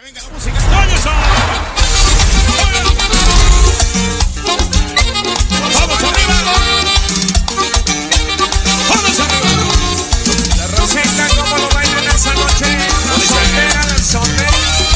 venga la música. ¡Vamos arriba! ¡Vamos arriba! La Rosita, ¿cómo lo bailan esa noche? La soltera del soltero.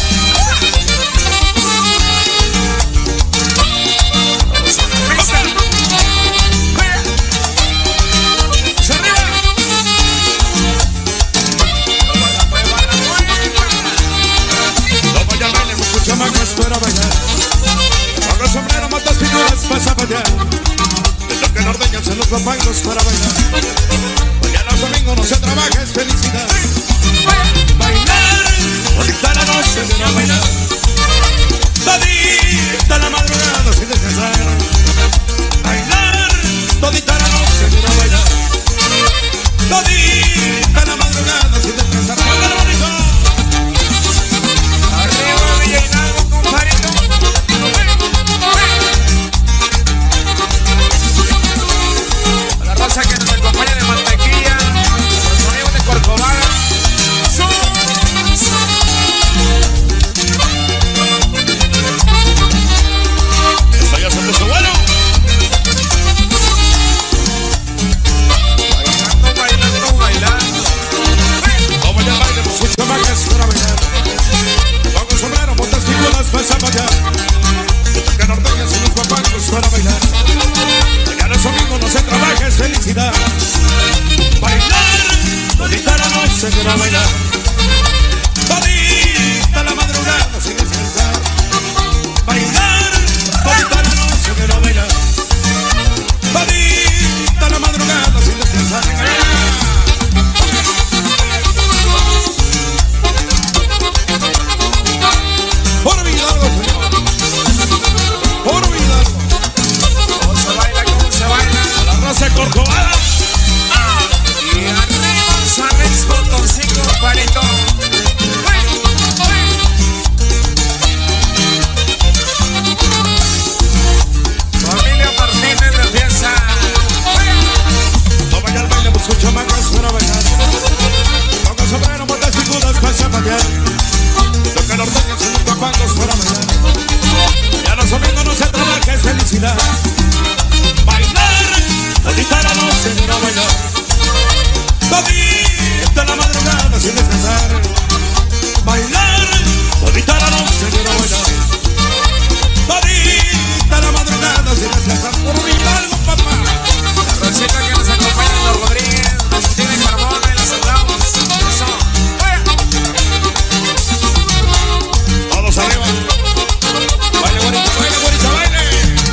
Para bailar, con los sombreros, motos, figuras, pasa para allá. Le toca norteños en los papangos para bailar. Mañana los domingos no se trabaja, es felicidad. Bailar, bonita la noche de no bailar. Todita la madrugada sin descansar. Bailar, todita la noche de no bailar. Todita la madrugada sin descansar. ¡Bailar bonito! La raza que nos acompaña de mantequilla, los sonidos de Corcovado. Esto ya se puso bueno. Bailando, bailando. Como ya baile, pues mucho más que es para bailar. Con sombrero, botas, figuras, pasa para allá. Le toca norteñas y los papangos para bailar. Mañana es domingo, no se trabaja, es felicidad. Bailar, todita la noche que va a bailar. Todita la madrugada sin descansar. Bailar, todita la noche que va a bailar. Todita la madrugada sin descansar. Por mi Hidalgo, señor. Por mi Hidalgo. ¿Cómo se baila? ¿Cómo se baila? La raza Corcovada. Y arriba San Luis Potosí, compadrito. Familia Martínez de fiesta. No vaya al baile, busco chamacas para bailar. Con sombrero, botas, figuras, pasa para allá. Toca norteños en los papangos para bailar. Ya los domingos no se trabaja, es felicidad. Bailar, todita la noche de no bailar. Todita la madrugada sin descansar. Bailar, todita la noche de no bailar. Todita la madrugada sin descansar. Por mi Hidalgo, papá. La Rosita que nos acompaña en los Rodríguez, nos tiene Carmona y la saludamos. Eso. Todos arriba. Baile, güerita, baile, güerita, baile.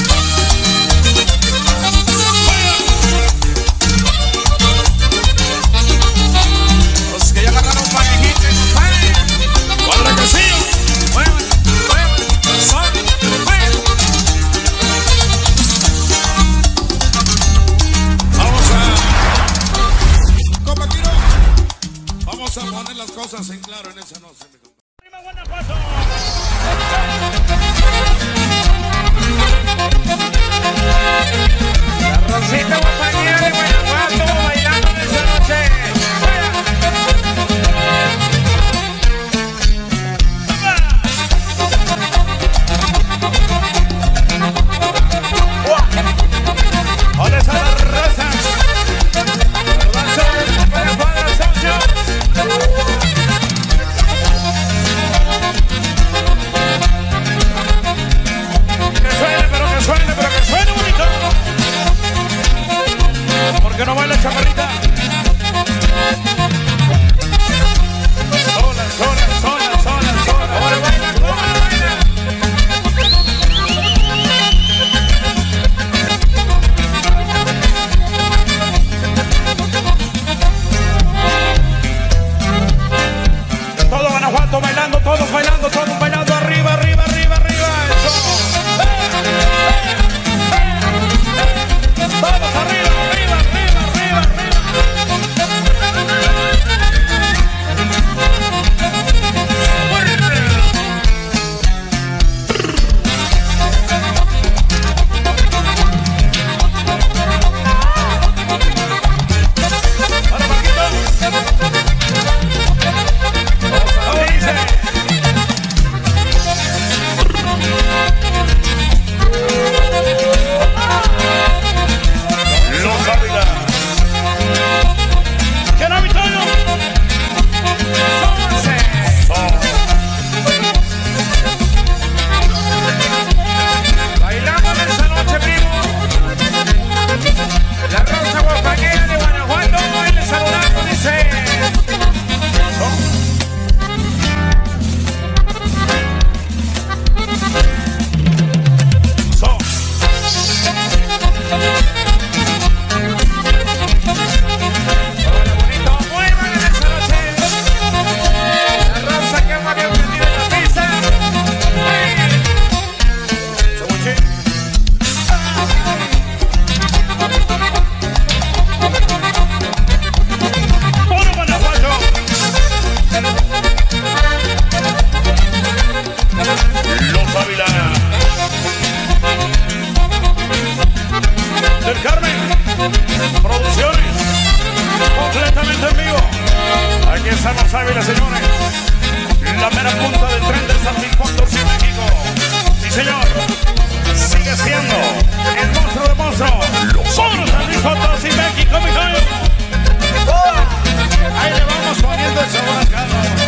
Los que ya agarraron parejitas, compadre. Cuadra Casillo. Muevan, muevan, son, muevan. Compañero, vamos a poner las cosas en claro en esa noche, mi compadre. ¡Arriba, Guanajuato! La Rosita compañera de Guanajuato bailando en esa noche. ¿Dónde está la raza? Para Cuadra Sancho. Que suene bonito. ¿Por qué no baila chaparrita? Sola, sola, sola, sola, sola. Ahora baila, ahora baila. Todo Guanajuato bailando, todos bailando, todos bailando. Arriba, arriba, arriba, arriba. Eso. Vamos arriba, arriba, arriba, arriba, Ahora, Marquito. ¿Cómo dice? mera punta del tren de San Luis Potosí, México. Sí, señor. Sigue siendo el monstruo de monstruo. Puro San Luis Potosí, México, mi joyo. Ahí le vamos poniendo el sabor acá,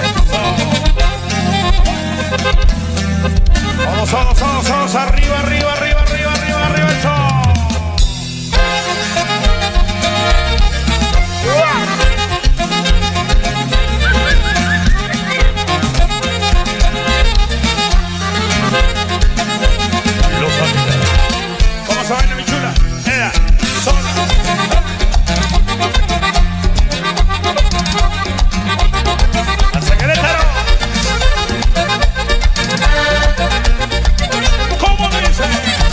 ¿no? Todos, arriba, arriba, arriba, arriba, arriba, arriba, eso. ¿Cómo se baila, mi chula? ¡Hasta Querétaro! ¿Cómo dice?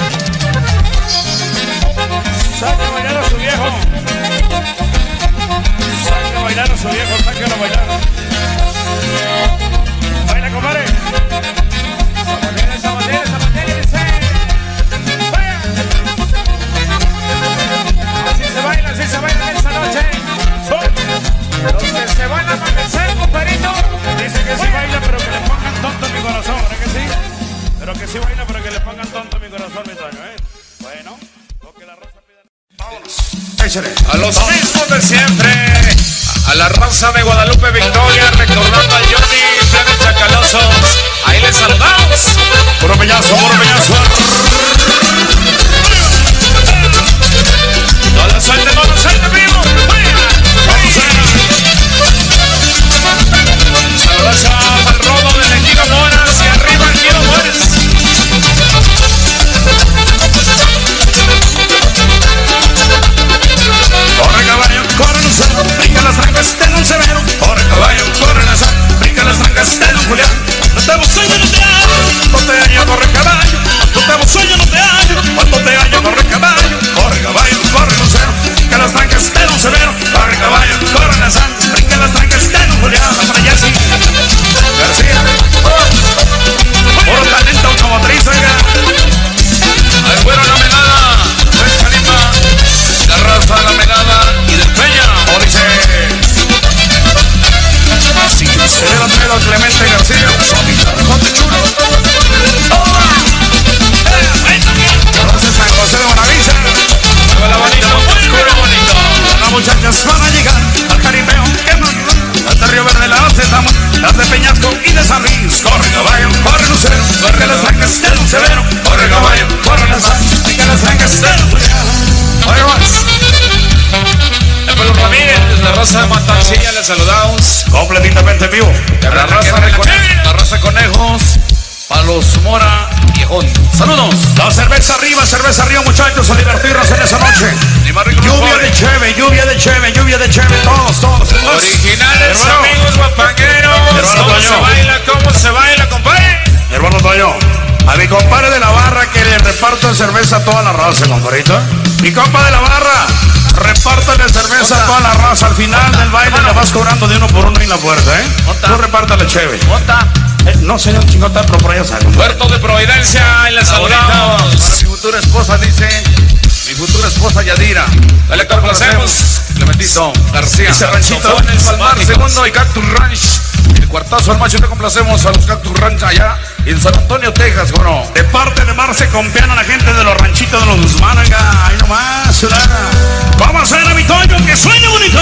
Saca a bailar a su viejo. Saca a bailar a su viejo, sáquelo a bailar. Baila, compadre. Zapatero, dice. Vaya. Así se baila esta noche. Los que se van a amanecer, compadrito. Dice que sí baila, pero que le pongan tonto en mi corazón, ¿verdad que sí? Pero que sí baila, pero que le pongan tonto en mi corazón, mi Toño, ¿eh? Bueno, lo que la raza pida. Vámonos. Échale. A los mismos de siempre. A la raza de Guadalupe Victoria, recordando a Johnny, Planes Chacalosos. Ahí les saludamos. Puro peñazo, puro peñazo. No lo suelte, primo. Vamos a saludos al robo del equipo Moras y arriba el Guido Juárez. Corre caballo, corre no sé, brinca las trancas de un severo. Corre caballo, corre no sé, brinca las trancas de un Julián. No te hago sueño, no te hallo, no te hallo, corre caballo. No te hago sueño, no te hallo, cuando te hallo, corre caballo. Corre caballo, corre no sé, brinca las trancas de un severo. Corre caballo, corre no sé, brinca las trancas de un Julián. Para allá sí. García, puro talento automotriz, oiga. Ahí fueron la melada, pues Calima, la raza de la melada y del Peña. O dice, así se le da pedo a Clemente García, Jote Chulo. Entonces San José de Buenavista, la bonita, bonito. Las muchachas van a llegar al jaripeo que no ayuda. Hasta Río Verde la aceptamos, las de Peñasco y de San Luis. Corre caballo, corre lucero, corre las trancas del Lucero. Corre caballo, corre las trancas del Lucero. Oye más. El pueblo Ramírez, la raza de Matancilla, les saludamos. Completamente vivo. La raza de conejos, Palos Mora, Viejón. Saludos. La cerveza arriba, muchachos, a divertirnos en esa noche. Lluvia de cheve, lluvia de cheve, todos. Originales, hermano. Amigos guapangueros. ¿Cómo se baila, compadre? Hermano Toño, a mi compadre de la barra que le reparto cerveza a toda la raza, compadrito. Mi compa de la barra, repártale cerveza a toda la raza. Al final del baile le vas cobrando de uno por uno en la puerta, ¿eh? No repártale cheve. No, señor chingota, pero por allá sale. Puerto de Providencia, en la saludamos. Para mi futura esposa, dice. Mi futura esposa Yadira. Le complacemos. Clementito García. Ese ranchito en el Palmar segundo y Cactus Ranch. El cuartazo al macho, te complacemos a los Cactus Ranch allá en San Antonio, Texas, bueno. De parte de Marce Compiana, la gente de los ranchitos de los Guzmán, venga, ahí nomás, vamos a ver a mi Toño, que sueña bonito.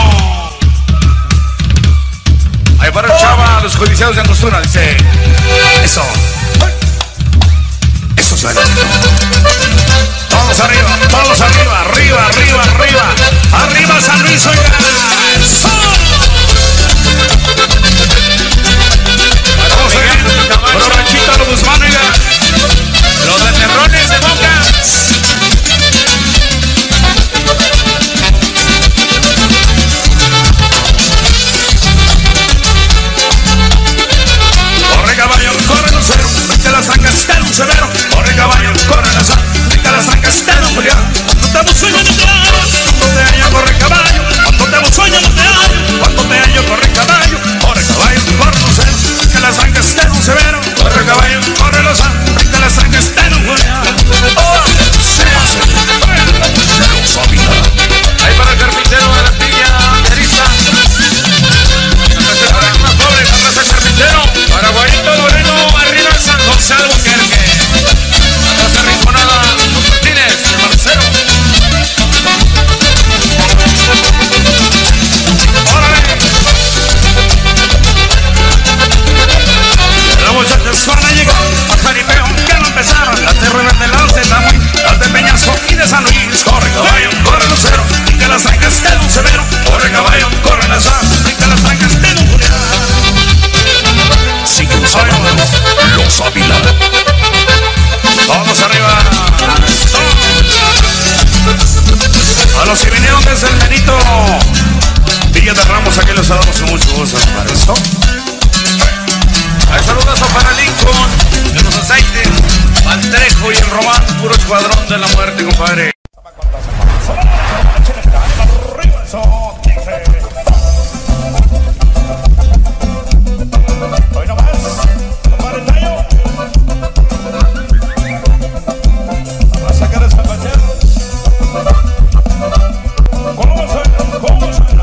Ahí para el Chava, los codiciados de Angostura, dice. Eso suena. Todos arriba, arriba San Luis, oiga. Vamos a ver, los ranchitos de los Guzmán, oiga. Los de Terrones de Boca. Corre caballo, corre lucero, vete las trancas de un severo. Corre caballo, corre la sal, vete las trancas de un Julián. No te hago sueño, no te hallo, no te hallo, corre caballo. No te hago sueño, no te hallo. Los Ávila. Vamos arriba. A los que vinieron desde el Benito Villa de Ramos, aquí los saludamos con mucho gusto, para esto. Hay saludos para Lincoln, de los aceites, Altrejo y el Román, puro escuadrón de la muerte, compadre. Hoy no más, compadre Tayo. Vamos a sacar esa pañera. ¿Cómo suena? ¿Cómo suena?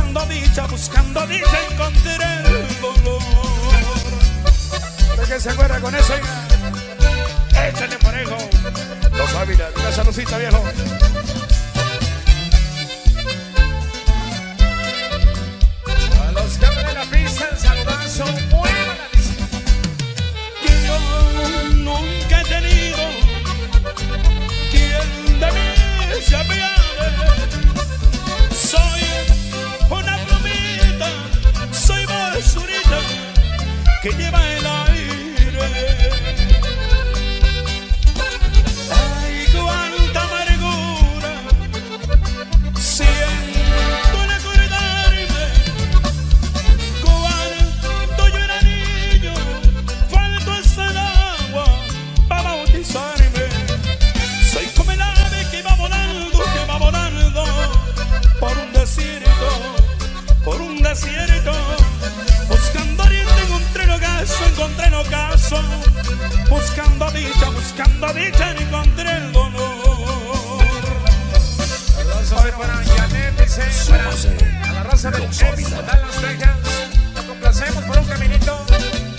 buscando dicha, encontré el dolor. ¿De qué se acuerda con eso? Échale parejo. Los Ávila, una saludcita, viejo. A los que abren la pista, el saludazo, mueva la lista. Que yo nunca he tenido quien de mí se apiade. Soy una plumita, soy basurita que lleva el aire. Ay, cuánta amargura siento al acordarme. Cuando yo era niño, faltó hasta el agua para bautizarme. Soy como el ave que va volando por un desierto, buscando oriente, encontré el ocaso, buscando dicha, encontré el dolor. Saludos para Janet, dice, para la raza del ex, Dallas, Texas. Nos complacemos por un caminito.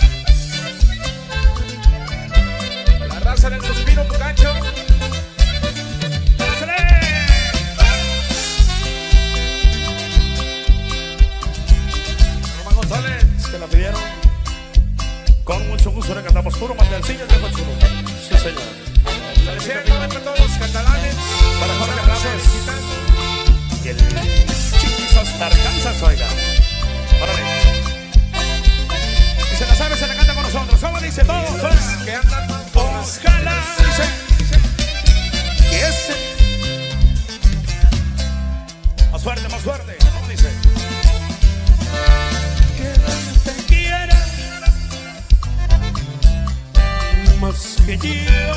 La raza del suspiro, Pucacho. Que la pidieron con mucho gusto, le cantamos puro mantelcillo de Cochulo. Sí, señor. Agradeciendo a todos los catalanes para Jorge Ramos y el Chiquis hasta Arkansas, oiga. Órale. Y se la sabe, se la canta con nosotros. ¿Cómo dice todo? Pues, que andan ojalá, dice, que ese más fuerte, ¿cómo dice? Más que yo,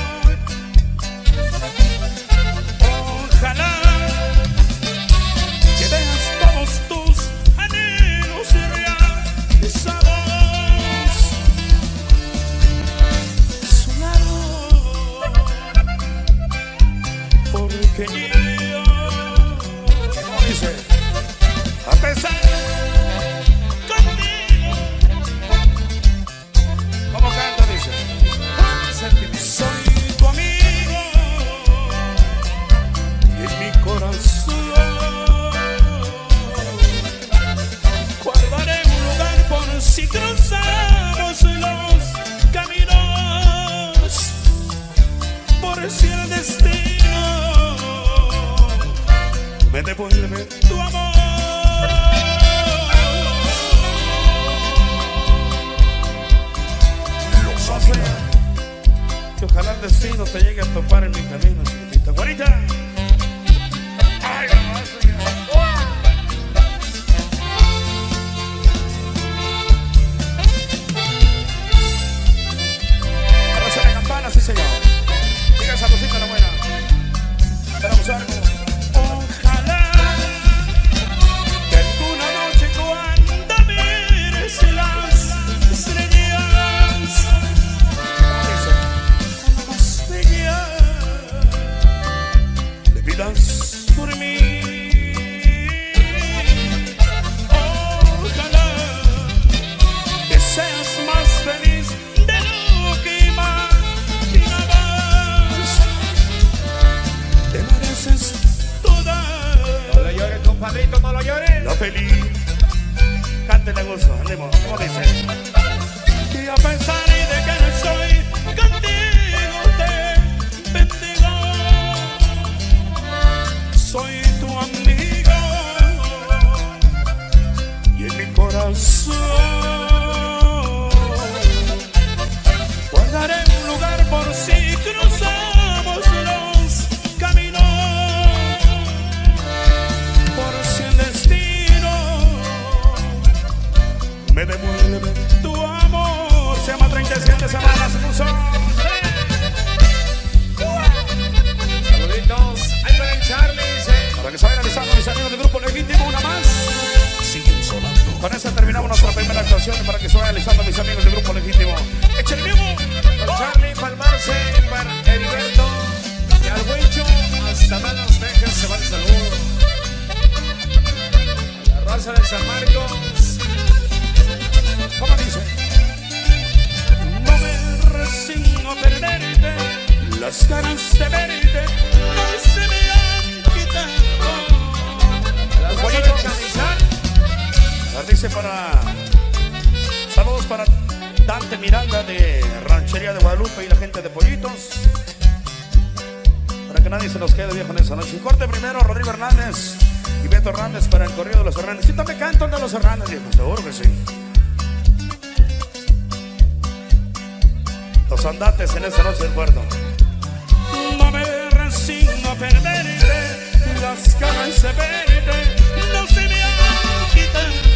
ojalá que veas todos tus anhelos realizados, sonados, porque yo, ¿cómo dice? A pesar contigo, ¿cómo canta? Dice, soy tu amigo y en mi corazón guardaré un lugar por si cruzamos los caminos, por si el destino me devuelve tu amor. Que ojalá el destino te llegue a topar en mi camino, chiquitita. ¡Guarita! ¡Ay, vamos! Arrocha la campana, sí señor. Diga esa cosita la buena. Esperamos algo. Ojalá que alguna noche cuando mires las estrellas le pidas por mí. Ojalá que seas más feliz de lo que imaginabas. Te mereces toda. No lo llores, compadrito, no lo llores. La feliz. Cántale gozo, andemos, ¿cómo dice? Y a pesar de que no estoy contigo, te bendigo. Soy tu amigo y en mi corazón guardaré un lugar por si cruzamos los caminos, por si el destino me devuelve tu amor. Se llama 37 semanas, puso. Saluditos, ahí para el Charlie, dice. Para que se vayan analizando mis amigos del grupo legítimo, una más. Siguen sonando. Con esa terminamos nuestra primera actuación. Para que se vayan analizando mis amigos del grupo legítimo. ¡Échale vivo! Con Charlie Palmarse, para Heriberto y al Huicho, hasta Dallas, Texas, se va el saludo. raza de San Marcos. ¿Cómo dice? No me resigno a perderte, las ganas de verte no se me han quitado. Las raza de Chanizal. Dice saludos para Dante Miranda de Ranchería de Guadalupe y la gente de Pollitos. Para que nadie se nos quede viejo en esa noche. Corte primero, Rodrigo Hernández y Beto Hernández para el corrido de los Hernández. Sí, también canto el de los Hernández, viejo, seguro que sí. Los andates en esta noche del puerto. No me resigno a perderte, las ganas de verte no se me han quitado.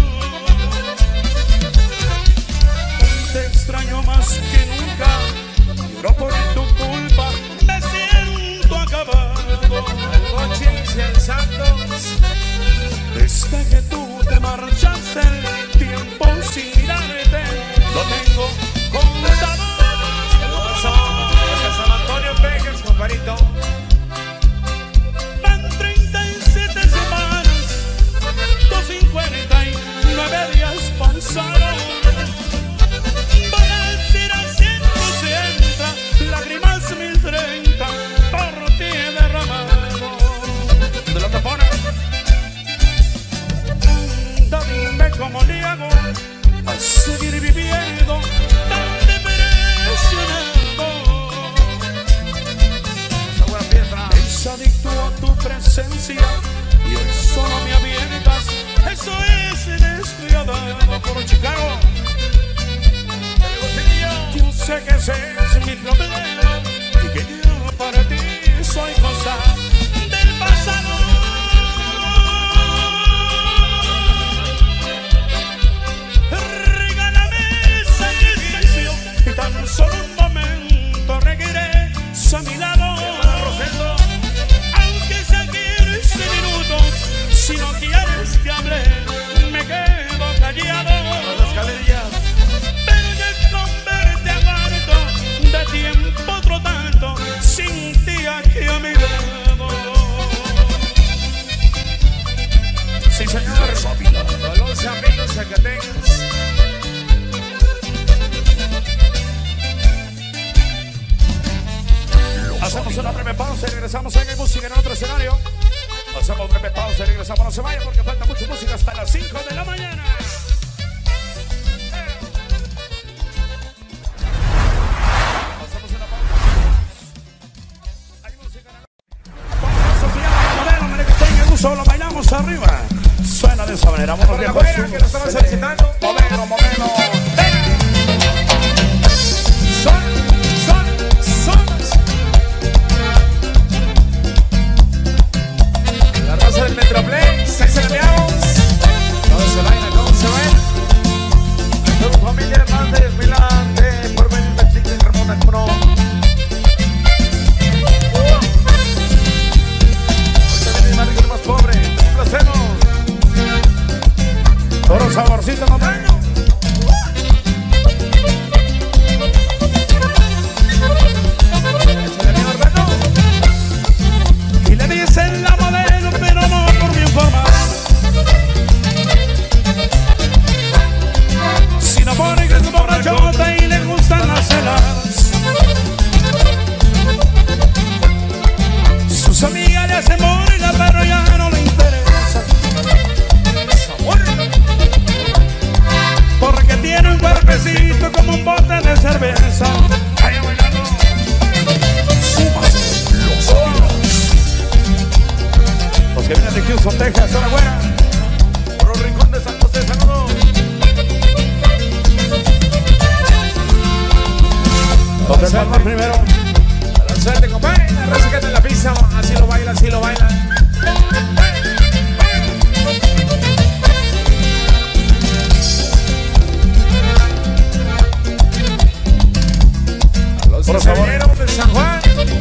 Te extraño más que nunca, lloro por tu culpa, me siento acabado. Cochis y el Santos. Desde que tú te marchaste, el tiempo sin mirarte lo tengo contado. San Antonio Pejes, compadrito. Van 37 semanas, 259 días pasaron. Para decir a 160, lágrimas 1030, por ti he derramado. ¿De la tapona? Dime cómo le hago a seguir viviendo tan depresionado. Esa buena pieza. Es adicto a tu presencia y el solo me avientas. Eso es despiadado por Chicago. Yo sé que ese es mi problema y que yo para ti soy cosa del pasado. Regálame sacrificio y tan solo un momento regreso a mi lado. Aunque sea 15 minutos, si no quieres que hable, me quedo callado. Las escalerillas. Pero ya con verte aguardo de tiempo otro tanto, sin ti aquí a mi lado. Sí, señor. Todos los amigos zacatecas. Hacemos una breve pausa y regresamos. Hay música en otro escenario. Hacemos breve pausa y regresamos. No se vaya porque falta mucha música hasta las 5 de la mañana. Hacemos una pausa. Hay música en el gusto, lo bailamos arriba. Suena de esa manera. Vámonos, Por la viejos. buena que nos estamos felicitando. Momento, momento. La raza del Metroplex, 6 aliados. ¿Cómo se baila? ¿Cómo se baila? Somos familia Hernández, Milante, por Benita Chica y Ramona Coro. Porque viene más rico y más pobre. Complacemos. Toro saborcito, no tengo. Échale mi Alberto. Y le dicen la modelo, pero no por bien formada, sino porque es borrachota y le gustan las heladas. Sus amigas le hacen morir, pero ya no le interesa, porque tiene un cuerpecito como un bote de cerveza. Ay, bailando. Los que vienen de Houston, Texas, enhorabuena. Por un rincón de San José, saludos. Los de Palmas primero. La suerte, compadre. La raza que está en la pista. Así lo baila, así lo baila. A los Por favor. ingenieros de San Juan.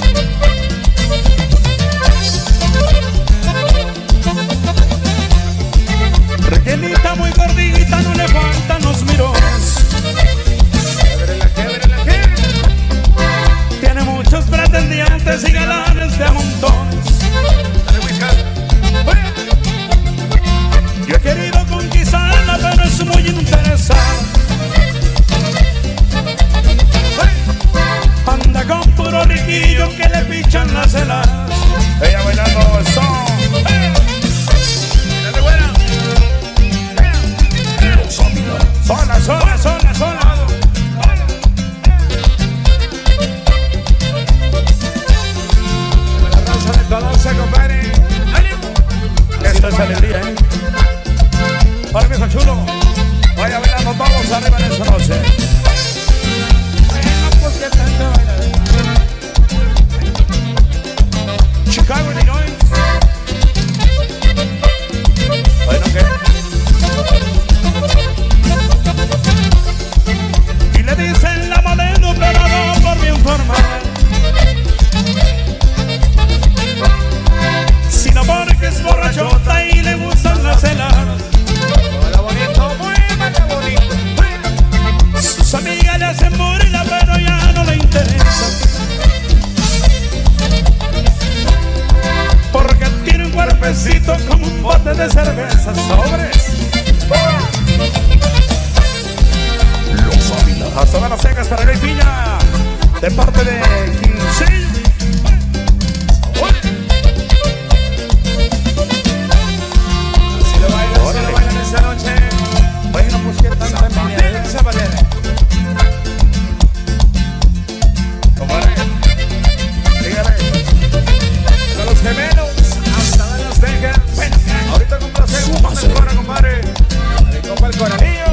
Rellenita muy gordita, no le faltan los mirones. Québrela. Tiene muchos pretendientes y galanes de a montones. Dale, Whiskas. Yo que chulo. Vaya bailando todos arriba en esta noche. Bueno, pues que tanto bailar. Chicago, Illinois. Bueno, ¿qué? Y le dicen la modelo, pero no por bien formar, sino porque es borrachota y le gustan las heladas. Todo bonito, muy bonito. Sus amigas le hacen burla, pero ya no le interesa, porque tiene un cuerpecito como un bote de cerveza. Sobres. Los Ávila. Hasta las cegas para Rey Piña, de parte de Quincillo. Si lo bailan esta noche. Bueno, pues que tanta envidia. Zapatero. Compadre, dígale. De los gemelos hasta Las Vegas. Ahorita con placer, compadre. Ahí compa el coralillo.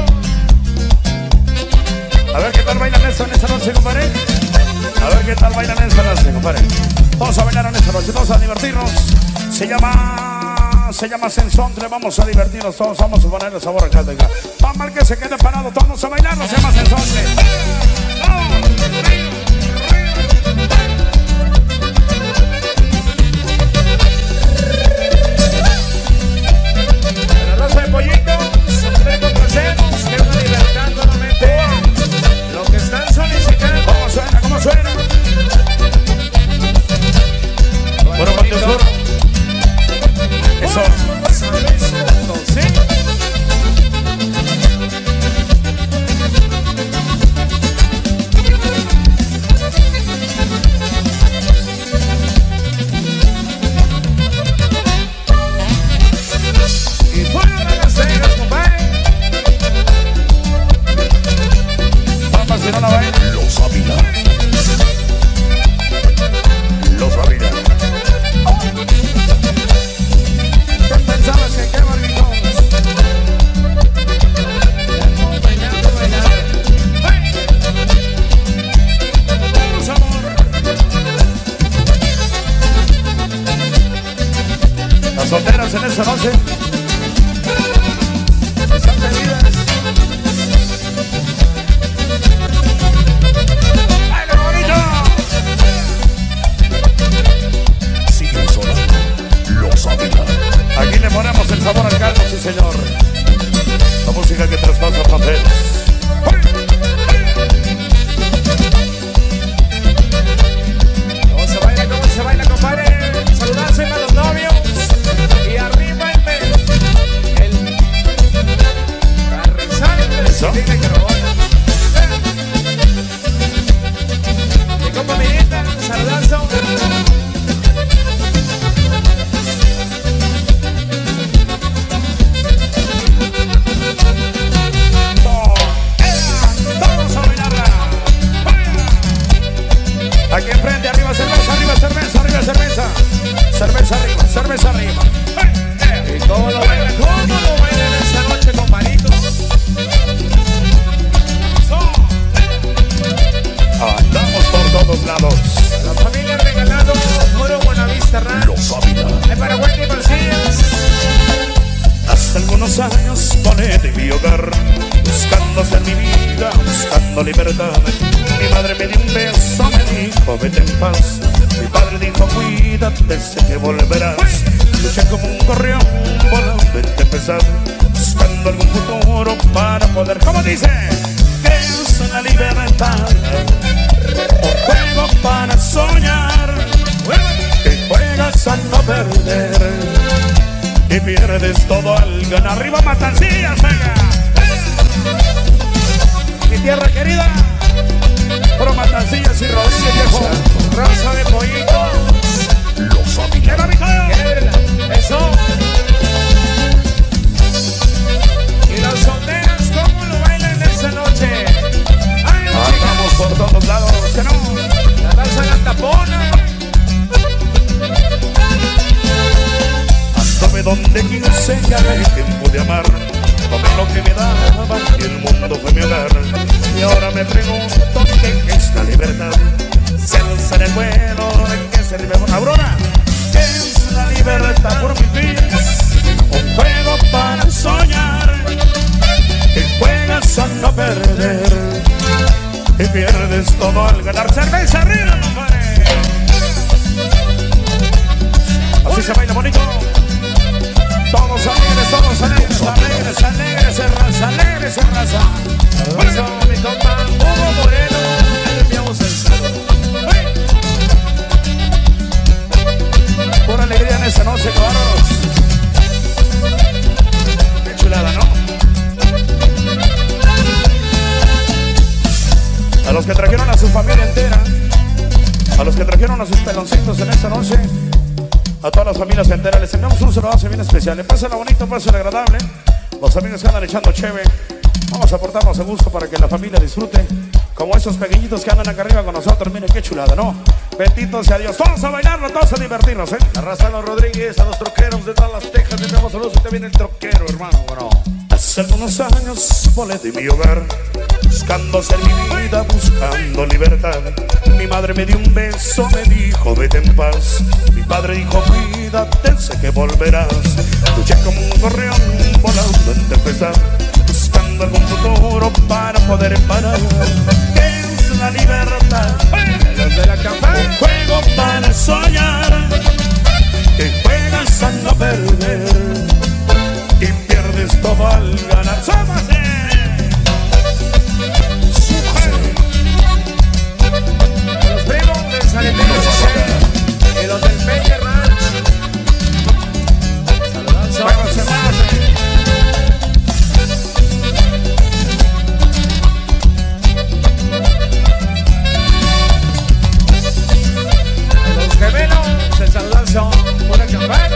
A ver qué tal bailan esta noche, compadre. A ver qué tal bailan esta noche, compadre. Vamos a bailar en esta noche, vamos a divertirnos. Se llama Sensontre. Vamos a divertirnos todos, vamos a ponerle sabor acá. Va mal que se quede parado, todos a bailar, se llama Sensontre. La raza de pollitos, siempre complacemos, que una libertad nuevamente. Lo que están solicitando. ¿Cómo suena? ¿Cómo suena? Bueno, con Dios duro. Eso. ¿Sí? Y fuera de Las Vegas, compadre. Vamos, si no la bailan. Los Ávila. Los Ávila. ¿Qué pensabas que qué barbitos? Bailando. Vamos, amor. Las solteras en esta noche Están pedidas. ¡baila bonito! Siguen sonando. Los Ávila. Aquí le ponemos el sabor al caldo, sí señor. La música que traspasa fronteras. ¿Cómo se baila, compadre? Saludarse para los novios. Y arriba el carrizal. ¿Eso? Dile que lo botan. Mi compa Mirita, saludazo. Vamos a bailarla. Aquí enfrente, arriba cerveza, arriba cerveza, arriba cerveza. Cerveza arriba, cerveza arriba. ¿Y cómo lo bailan esta noche, compadritos? Andamos por todos lados. La familia regalado puro Buenavista Ranch. Los Ávila. De Paraguay y Bolsillas. Hace algunos años boleté mi hogar, buscando ser mi vida, buscando libertad. Mi madre me dio un beso, me dijo vete en paz. Mi padre dijo cuídate, sé que volverás. Luché como un gorrión, volando en tempestad, buscando algún futuro para poder, como dice, que es la libertad. Un juego para soñar, que juegas a no perder y pierdes todo al ganar. Arriba Matancillas, venga. Mi tierra querida, por Matancillas y Rodríguez, viejo. Raza de pollitos. Los Ávila. ¡Llega mi caballo! Eso. Y las solteras, ¿cómo lo bailan esta noche? Ay, Andamos por todos lados, que no. la danza la tapona. Anduve donde quise y amé quien pude amar. Tomé lo que daban y el mundo fue mi hogar. Y ahora me pregunto qué es la libertad. Se alza en el vuelo, ¿de qué se ríe con Aurora? ¿Qué es la libertad por mis vidas? Un juego para soñar, que juegas a no perder y pierdes todo al ganar. Cerveza arriba, compadre. Así se baila bonito. Todos alegres, todos alegres, alegres, alegres, en raza, alegres, en raza. Por eso mi compa Hugo Moreno, le enviamos el saludo. Por alegría en esta noche, caballeros. Qué chulada, ¿no? A los que trajeron a su familia entera, a los que trajeron a sus peloncitos en esta noche, a todas las familias enteras, les enviamos un saludo bien especial. Pásenla bonito, pásenla agradable. Los amigos que andan echando cheve, vamos a portarnos a gusto para que la familia disfrute. Como esos pequeñitos que andan acá arriba con nosotros. Miren qué chulada, ¿no? Bendito sea Dios. Todos a bailarlo, todos a divertirnos, ¿eh? La raza de los Rodríguez, a los troqueros de Dallas, Texas. Les damos saludos y también el troquero, hermano. Bueno, hace algunos años volé de mi hogar, buscando hacer mi vida, buscando libertad. Mi madre me dio un beso, me dijo vete en paz. Mi padre dijo cuídate, sé que volverás. Luché como un gorrión volando en tempestad, buscando algún futuro para poder parar. ¿Qué es la libertad? los de la campana. Un juego para soñar, que juegas a no perder y pierdes todo al ganar. ¡Súmase! Los primos del Saletero y los del Peña Ranch. Saludanza. Los gemelos se saludan por la campana.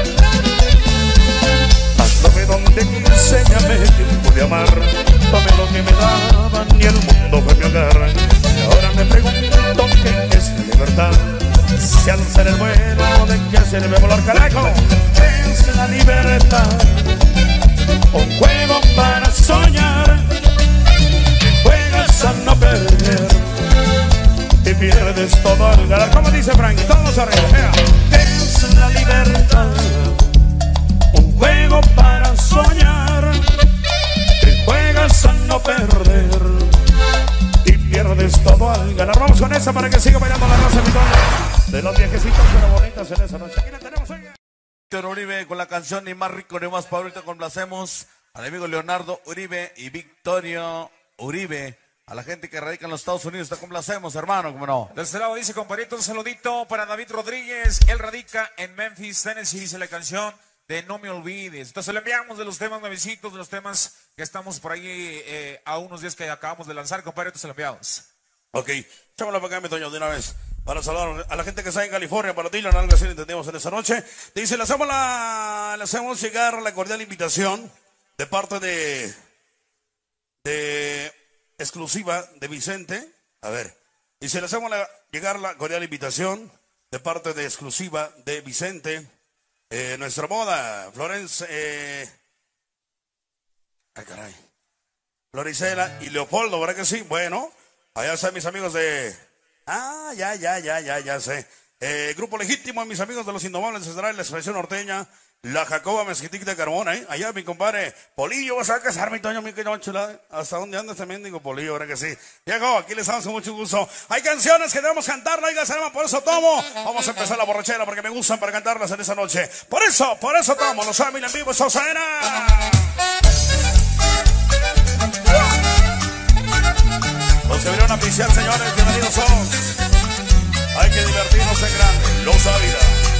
Házame donde quise, me amé tiempo de amar. Tomé lo que me daban y el mundo fue mi hogar. Y ahora me pregunto qué es la libertad. Se alza en el vuelo, ¿de qué sirve volar, carajo? ¿Qué es la libertad? Un juego para soñar, que juegas a no perder y pierdes todo al ganar. Como dice Frankie, todos arriba. ¿Qué es la libertad? Un juego para soñar, que juegas a no perder y pierdes todo al ganar. Vamos con esa para que siga bailando la raza de los viejecitos pero bonitas en esa noche. Aquí la tenemos, oiga. Víctor Uribe con la canción Ni más rico ni más pobre. Ahorita complacemos al amigo Leonardo Uribe y Victorio Uribe. A la gente que radica en los Estados Unidos te complacemos, hermano, ¿cómo no? De este lado dice, compadrito, un saludito para David Rodríguez. Él radica en Memphis, Tennessee. Dice la canción de No Me Olvides. Entonces le enviamos de los temas nuevecitos, de los temas que estamos por ahí a unos días que acabamos de lanzar, compadre. Entonces le enviamos. Ok, chámalo para acá, mi Toño, de una vez. Para saludar a la gente que está en California, para Dylan, algo así lo entendemos en esa noche. Dice, le hacemos llegar la cordial invitación de parte de exclusiva de Vicente. A ver, dice, le hacemos llegar la cordial invitación de parte de exclusiva de Vicente. Nuestra boda, ay caray, Floricela y Leopoldo, ¿verdad que sí? Bueno, allá están mis amigos de... ya sé. Grupo Legítimo, mis amigos de los Indomables, estará en la expresión norteña, la Jacoba Mezquitic de Carmona, allá mi compadre Polillo, vas a casar, mi Toño, mi querido chulada. ¿Hasta dónde anda este mendigo Polillo? ¿Verdad que sí? Llegó, aquí les damos con mucho gusto. Hay canciones que debemos cantar, oiga, se llama Por eso tomo. Vamos a empezar la borrachera porque me gustan para cantarlas en esa noche. Por eso tomo, los Amil en vivo, eso suena. Los que vinieron a pisear, señores, bienvenidos todos. Hay que divertirnos en grande, los Ávila.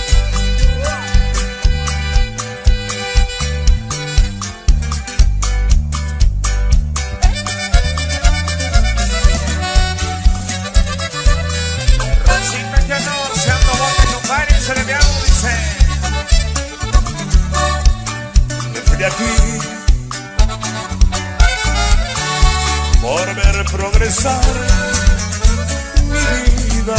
Se le enviamos, dice. Me fui de aquí por ver progresar mi vida.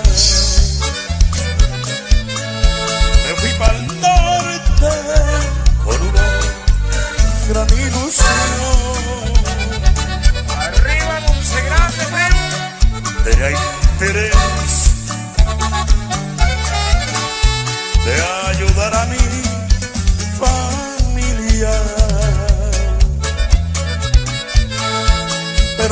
Me fui para el norte con una gran ilusión.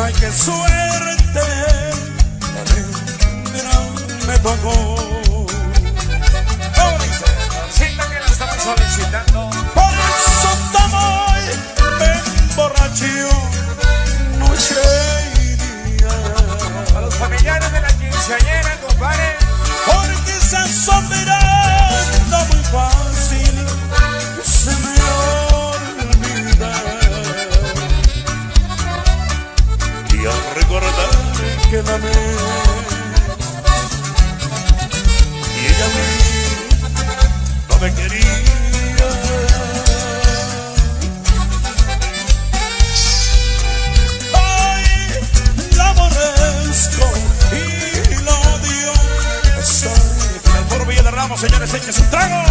Ay, qué suerte, la negra me tocó. ¿Cómo dice? Cita que la estamos solicitando. Por eso Tamoy me emborrachó noche y día. A los familiares de la quinceañera, compadre. Porque se asombrando muy fácil se me olvida. Y al recordar que la amé y ella a mí no me quería, ay, la aborrezco y la odio. Estoy en el Foro Villa de Ramos, señores, échese un trago.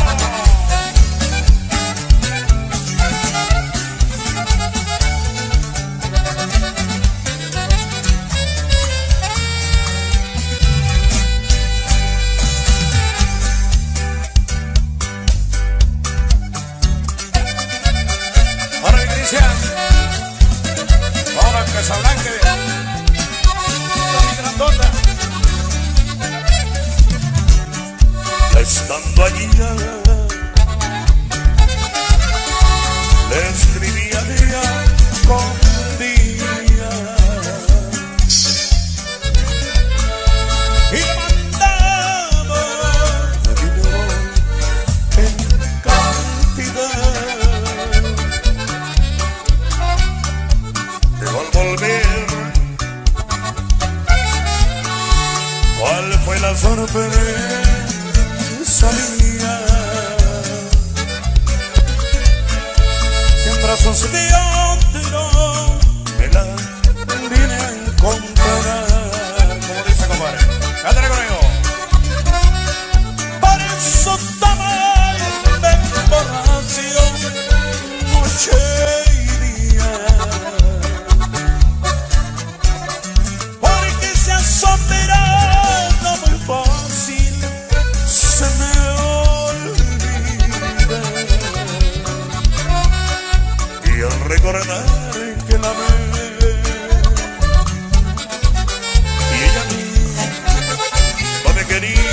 Ahora Casablanca, estando allí le escribía día con día y le mandaba dinero en cantidad. Pero al volver, ¿cuál fue la sorpresa mía? Que en brazos de otro me la vine a encontrar. como dice, compadre. Cántale conmigo. Por eso Tamoy me emborració noche y día. Porque se asombrando muy fácil se me olvida. Y al recordar que la amé y ella a mí no me quería,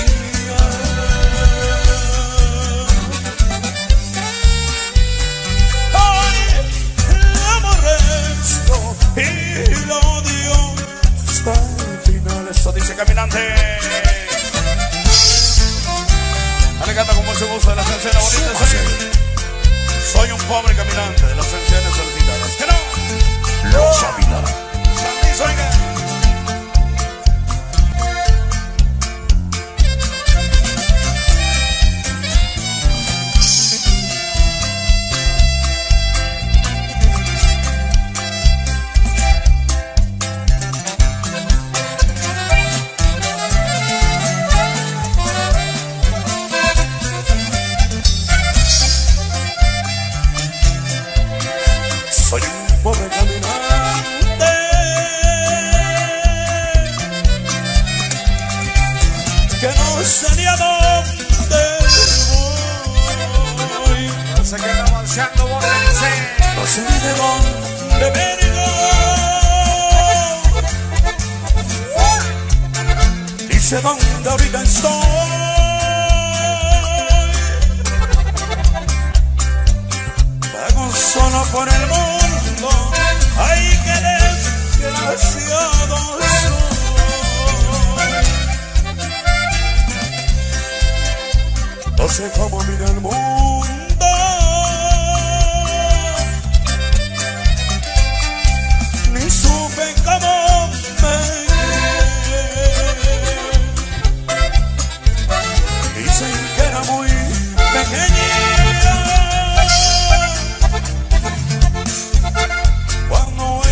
ay, la aborrezco y la odio hasta el final. Eso dice Caminante. Dale, canta como se gusta de las canciones bonitas. ¿Sí? Soy un pobre caminante de las canciones solicitadas. ¡Que no! Los Ávila. Santis, oiga. Soy un pobre caminante que no sé ni a dónde voy. No se queda avanzando, vos le dice. No sé ni de dónde vengo. Dice dónde ahorita estoy. Vago solo por el mundo. Ay, qué desgraciado soy. No sé cómo mira el mundo, ni supe cómo me crié. Dicen que era muy pequeña cuando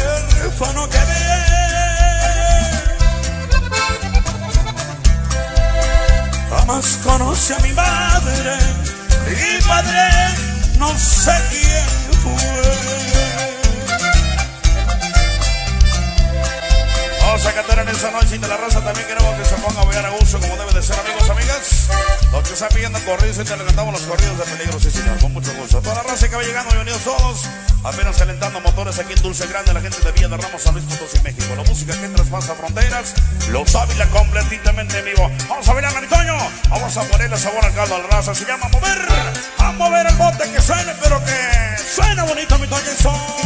esta noche de la raza también queremos que se ponga a bailar a gusto como debe de ser, amigos, amigas. Los que están pidiendo corridos, y te le cantamos los corridos de peligro, sí señor, con mucho gusto. Toda la raza que va llegando, bienvenidos todos. Apenas calentando motores aquí en Dulce Grande, la gente de Villa de Ramos, San Luis Potosí, México. La música que traspasa fronteras, los Ávila completamente en vivo. Vamos a bailar, Maritoño. Vamos a ponerle sabor al caldo a la raza. Se llama a mover el bote, que suene, pero que suene bonito, mi Toño.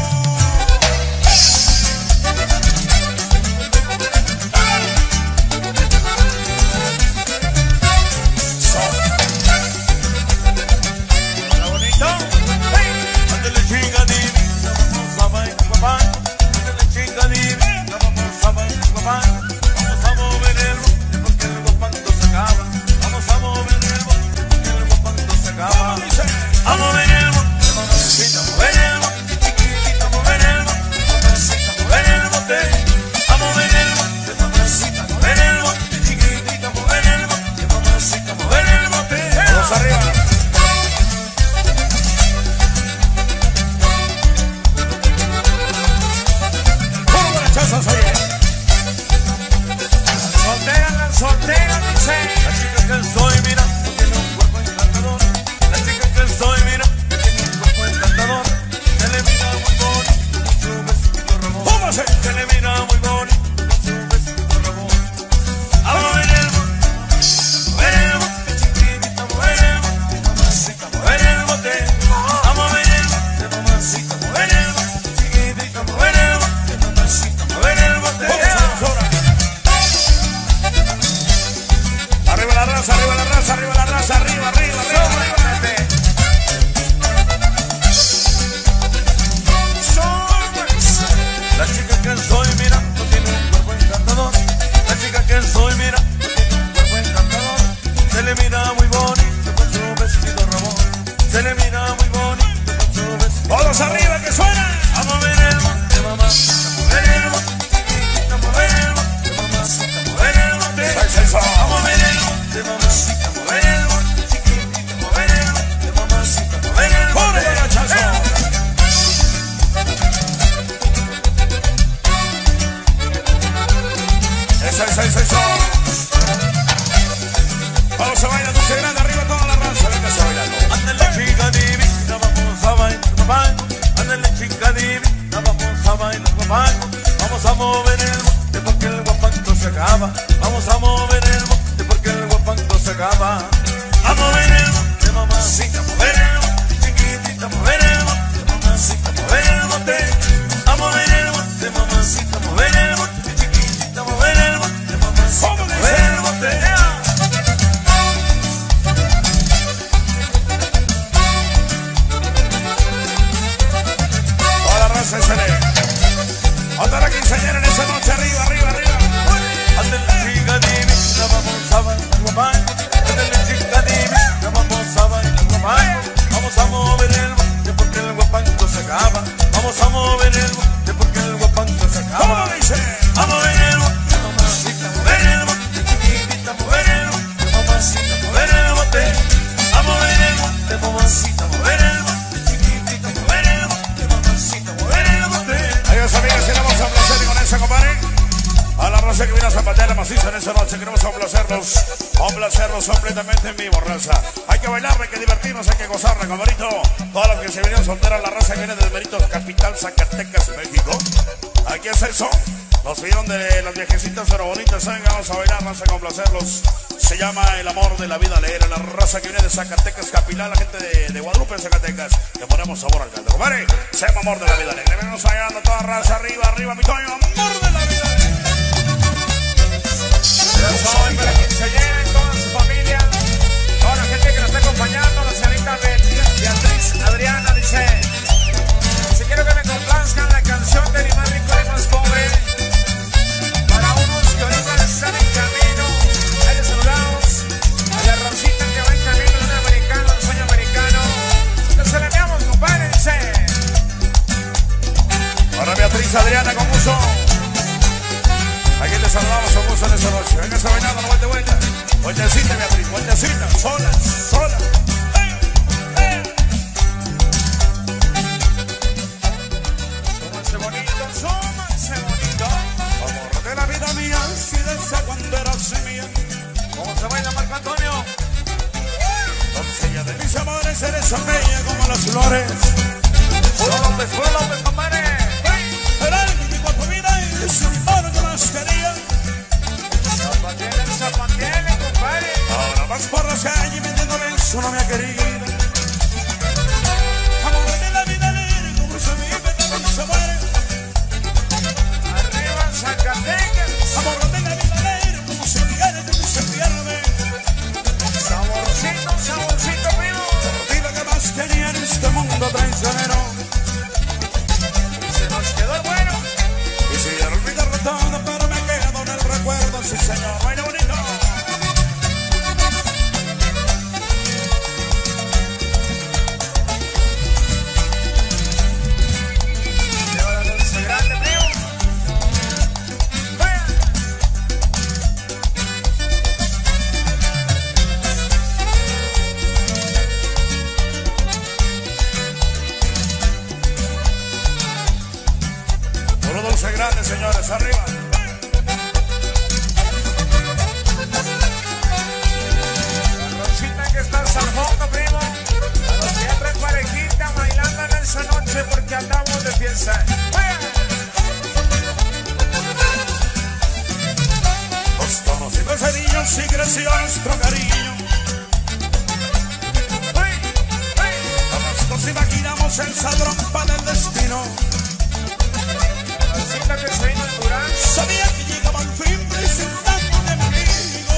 Soltera, dice. La chica que soy, mira, tiene un cuerpo encantador. La chica que soy, mira, tiene un cuerpo encantador. Se le mira muy bonito, con su vestido rabón. ¡Póngase! Se le mira muy bonito, con su vestido rabón. A mover el bote, chiquitita, mover el bote, mamacita, mover el bote. A mover el bote, mamacita, mover el bote, chiquitita, mover el bote, mamacita, mover el bote. Arriba la raza, arriba la raza, arriba la raza, arriba, arriba, arriba, arriba. La chica que soy, mira, no tiene un cuerpo encantador. La chica que soy, mira, no tiene un cuerpo encantador. Se le mira muy bonito con su vestido rabón. Se le mira muy bonito con su vestido. Todos arriba, que suena. A mover el bote, mamacita, mover el bote, chiquitita, mover el bote, mamacita, mover el bote. A mover el bote, mamacita, mover el bote, chiquitita, mover el bote, mamacita, mover el bote. Eso. Vamos a bailar Dulce Grande, arriba toda la raza, venga a bailarlo. Ándale chica divina, vamos a bailar guapango. Ándale chica divina, vamos a bailar guapango. Vamos a mover el bote porque el guapango se acaba. Vamos a mover el bote porque el guapango se acaba. A mover el bote, mamacita, mover el bote, chiquitita, mover el bote, mamacita, mover el bote. A mover el bote, mamacita, mover el bote, chiquitita, mover el bote, mamacita, mover el bote. Hasta la quinceañera en esa noche, arriba, arriba, arriba. Ándale chica divina, vamos a bailar guapango. Ándale chica divina, vamos a bailar guapango. Vamos a mover el bote porque el guapango se acaba. Vamos a mover el bote porque el guapango se acaba. ¿Cómo dice? A mover el bote, mamacita, mover el bote, chiquitita, mover el bote, mamacita, mover el bote. A mover el bote, mamacita, mover el bote, chiquitita, mover el bote, mamacita, mover el bote. Adiós, amigas, y le vamos a placer con esa, compadre. A la raza que viene a zapatear la maciza en esa noche, queremos complacerlos completamente en vivo, raza. Hay que bailar, hay que divertirnos, hay que gozarla, compadrito. Todas las que se vienen solteras, la raza que viene del Merito, capital, Zacatecas, México. Aquí es eso. Nos vieron de las viejecitas pero bonitas, venga, vamos a bailar, vamos a complacerlos. Se llama El Amor de la Vida Alegre, la raza que viene de Zacatecas, capital, la gente de Guadalupe, Zacatecas. Le ponemos sabor al caldo, compadre. Se llama Amor de la Vida Alegre. Venimos bailando toda raza, arriba, arriba, mi Toño, Amor de la Vida Alegre. Soy para quinceañera y toda su familia, toda la gente que nos está acompañando, la señorita Beatriz Adriana dice: si quiero que me complazcan la canción de Ni más rico ni más pobre, para unos que ahorita están en camino, hay saludados a la Rosita que va en camino, un americano, el sueño americano. Nos enviamos, compadre, dice. Para Beatriz Adriana, con gusto. Aquí le saludamos con gusto en esta noche. Venga a bailar, no vuelta, vuelta. Vueltecita, Beatriz, vueltecita. Sola, sola. Súmanse bonito, súmanse bonito. Amor de la vida mía, así desde cuando eras mía. ¿Cómo se baila Marco Antonio? Doncella de mis amores, eres tan bella como las flores. López, compadre. Era el mi cuerpo, vida y es el amor que más quería. Zapatiele, compadre. Ahora vas por la calle vendiendo besos, no me ha querido. Amor de la vida alegre, como se vive, como se muere. Arriba Zacatecas. Amor de la vida alegre, como se quiere, como se pierde. Saborcito, primo. Vida que más quería en este mundo traicionero. Se nos quedó el bueno. Quisiera olvidarlo todo, pero me quedo en el recuerdo, sí señor. Baila bonito. Grande, señores, arriba. La Rosita que está al fondo, primo. A los siempre parejita bailando en esa noche porque andamos de fiesta. Los conocidos de niños y creció nuestro cariño. Todos nos imaginamos esa trompa del destino. Que se vino el Durán. Sabía que llegaba al fin presentándome amigo.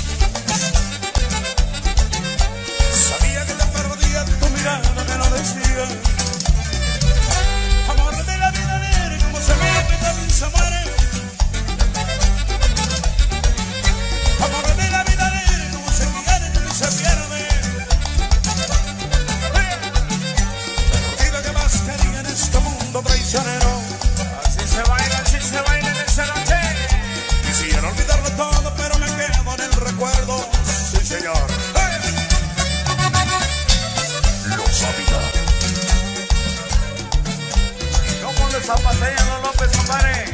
Sabía que te perdía, tu mirada me lo decía. Amor de la vida alegre, como se vive también se muere. Amor de la vida alegre, como se quiere también se pierde. Perdida que más quería en este mundo traicionero. Se baila en esa noche. Quisiera olvidarlo todo, pero me quedo en el recuerdo. Sí, señor. Lo sabía. ¿Cómo le zapatea Don López, compadre?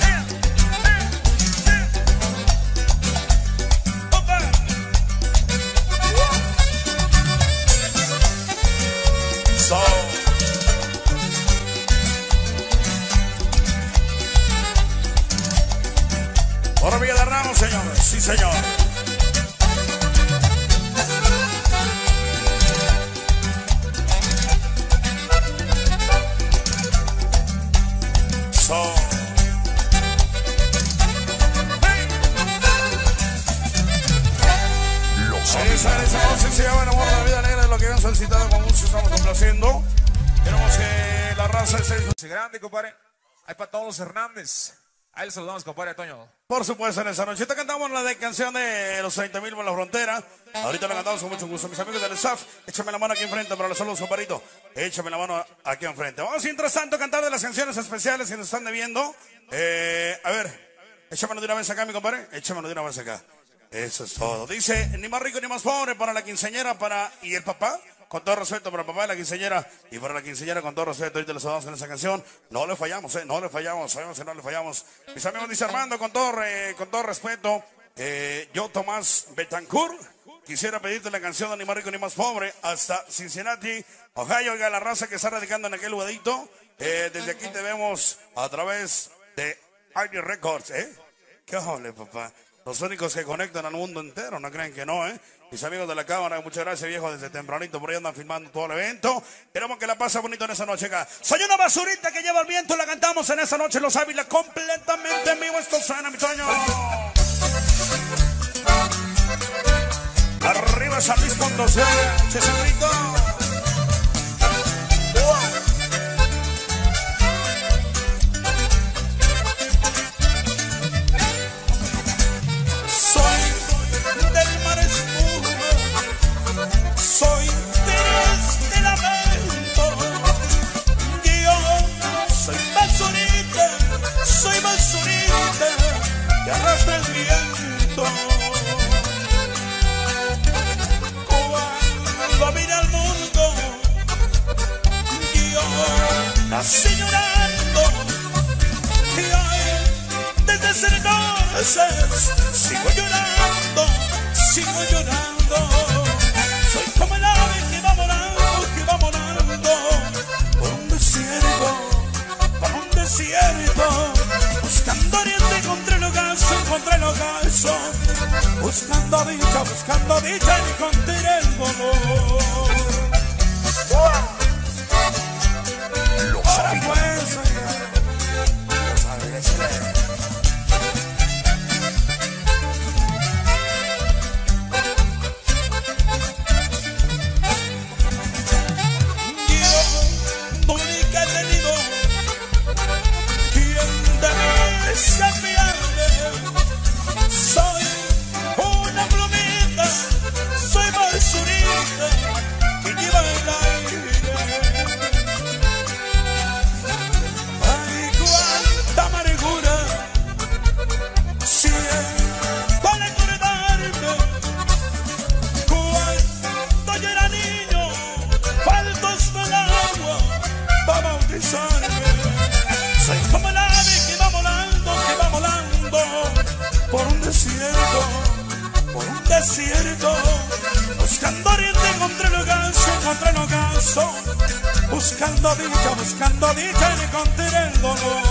Por Villa de Ramos, señores. Sí, señor. Esa voz se llama El amor de la vida alegre, de lo que han solicitado con gusto estamos complaciendo. Queremos que la raza esté grande, compadre. Hay para todos los Hernández. Ahí les saludamos, compadre Toño. Por supuesto, en esa noche te cantamos la de canción de los 30,000 por la frontera. Ahorita la cantamos con mucho gusto. Mis amigos del staff, échame la mano aquí enfrente para los saludos, compadrito. Échame la mano aquí enfrente. Vamos, mientras tanto, a cantar de las canciones especiales que nos están debiendo. A ver, échamelo de una vez acá, mi compadre. Échamelo de una vez acá. Eso es todo. Dice, ni más rico ni más pobre para la quinceañera y el papá. Con todo respeto para el papá de la quinceañera y para la quinceañera con todo respeto. Ahorita les damos con esa canción. No le fallamos, no le fallamos. Sabemos que no le fallamos. Mis amigos, dice Armando, con todo respeto. Yo, Tomás Betancourt, quisiera pedirte la canción de Ni más rico ni más pobre hasta Cincinnati, Ohio. Oiga, la raza que está radicando en aquel lugarito. Desde aquí te vemos a través de RD Records. Qué ole, papá. Los únicos que conectan al mundo entero, no creen que no, Mis amigos de la cámara, muchas gracias, viejo, desde tempranito, por ahí andan filmando todo el evento. Queremos que la pase bonito en esa noche acá. Soy una basurita que lleva el viento, la cantamos en esa noche, Los Ávila, completamente en vivo. Esto suena, mi Toño. Arriba San Luis Potosí, Chesangrito. Soy triste lamento, yo soy basurita que arrastra el viento. Cuando mira al mundo, yo nací llorando, y hoy desde ese veces sigo llorando, sigo llorando. Soy como el ave que va volando por un desierto, buscando oriente contra el ocaso, buscando dicha, encontré el dolor. Los Ángeles. Los Ángeles. Se pierde. Soy una plumita, soy basurita que lleva el aire. Ay, cuánta amargura siento al acordarme. Cuando yo era niño, faltos del agua para bautizarme. Soy como el ave que va volando por un desierto, buscando oriente contra el ocaso, buscando dicha, y encontré el dolor.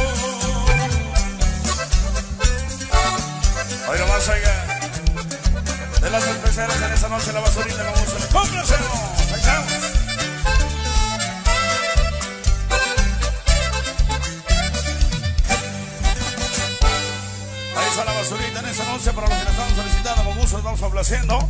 Hoy nomás, oiga, de las especiales en esa noche, la basurita con gusto. ¡Complacemos! Ahí estamos. La basurita en esa noche para los que la estamos solicitando, con gusto estamos complaciendo.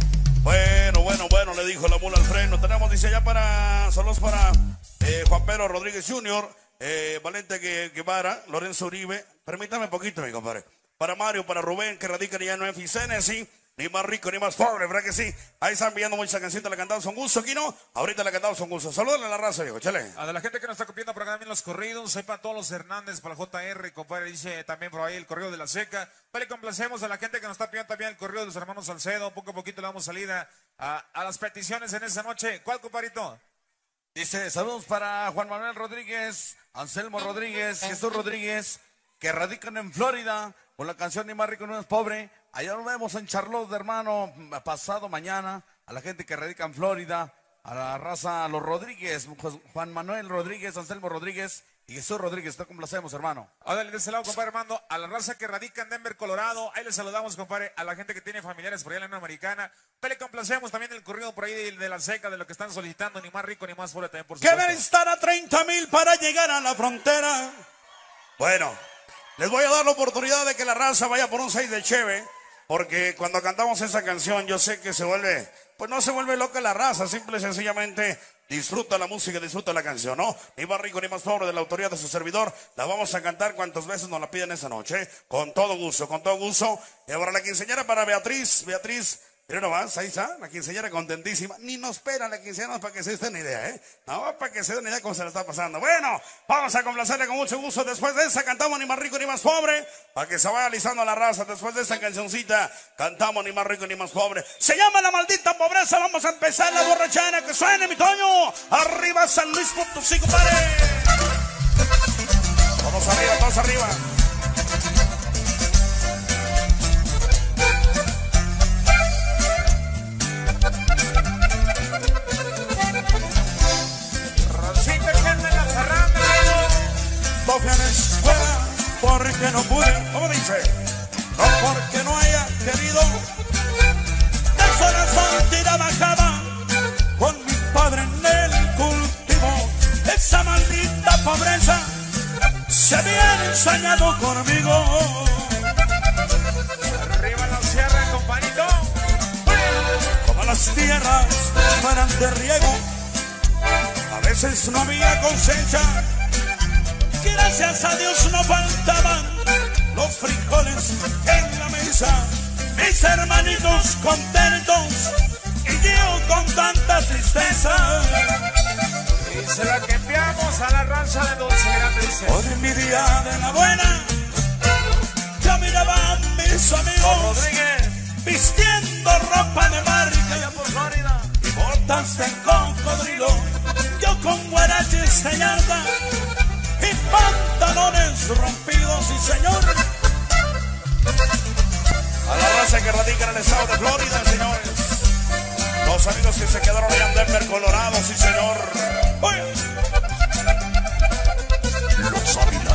Bueno, le dijo la mula al freno. Tenemos, dice ya solos para Juan Pedro Rodríguez Jr., Valente Guevara, Lorenzo Uribe. Permítame un poquito, mi compadre. Para Mario, para Rubén, que radican ya en Memphis, Tennessee. Ni más rico ni más pobre, ¿verdad que sí? Ahí están enviando muchas canciones, la cantamos con gusto, aquí no. Ahorita la cantamos con gusto. Salúdale a la raza, viejo, chale. A la gente que nos está copiando por acá también los corridos, soy para todos los Hernández, para JR, compadre, dice también por ahí el corrido de la seca. Vale, complacemos a la gente que nos está pidiendo también el corrido de los hermanos Salcedo. Poco a poquito le damos salida a las peticiones en esa noche. ¿Cuál, compadrito? Dice, saludos para Juan Manuel Rodríguez, Anselmo Rodríguez, Jesús Rodríguez, que radican en Florida, con la canción Ni más rico ni más pobre. Allá nos vemos en Charlotte, hermano, pasado mañana. A la gente que radica en Florida, a la raza, a los Rodríguez, Juan Manuel Rodríguez, Anselmo Rodríguez y Jesús Rodríguez. Te complacemos, hermano. Dale de ese lado, compadre Armando. A la raza que radica en Denver, Colorado. Ahí les saludamos, compadre. A la gente que tiene familiares por allá en la Unión Americana. Le complacemos también el corrido por ahí de la seca, de lo que están solicitando. Ni más rico ni más pobre también, por supuesto. Que deben estar a 30,000 para llegar a la frontera. Bueno, les voy a dar la oportunidad de que la raza vaya por un 6 de cheve. Porque cuando cantamos esa canción, yo sé que se vuelve, pues no se vuelve loca la raza, simple y sencillamente disfruta la música, disfruta la canción, ¿no? Ni más rico ni más pobre, de la autoridad de su servidor, la vamos a cantar cuantas veces nos la piden esa noche, con todo gusto, con todo gusto. Y ahora la quinceañera para Beatriz, pero nomás, ahí está, la quinceañera contentísima. Ni nos espera la quinceañera para que se den idea, ¿eh? No, para que se den idea cómo se la está pasando. Bueno, vamos a complacerle con mucho gusto. Después de esa cantamos Ni más rico ni más pobre, para que se vaya alisando la raza. Después de esa cancioncita, cantamos Ni más rico ni más pobre. Se llama La maldita pobreza. Vamos a empezar la borrachera. Que suene, mi Toño. Arriba San Luis Potosí, compadre. Todos arriba, todos arriba. No fui a la escuela porque no pude, ¿Cómo dice? no porque no haya querido. De corazón trabajaba con mi padre en el cultivo. Esa maldita pobreza se había ensañado conmigo. Arriba la sierra, compadrito. Como las tierras fueran de riego, a veces no había cosecha. Gracias a Dios no faltaban los frijoles en la mesa. Mis hermanitos contentos y yo con tanta tristeza. Y se la que enviamos a la rancha de Dulce Grande, dice. Hoy en mi día de la buena, yo miraba a mis amigos Rodríguez, vistiendo ropa de marca allá por Florida. y botas de cocodrilo. Yo con guaraches de yarda y pantalones rompidos, y señor, raza que radica en el estado de Florida, señores. Los amigos que se quedaron allá en Denver, Colorado, sí, señor. Oye. Los Ávila.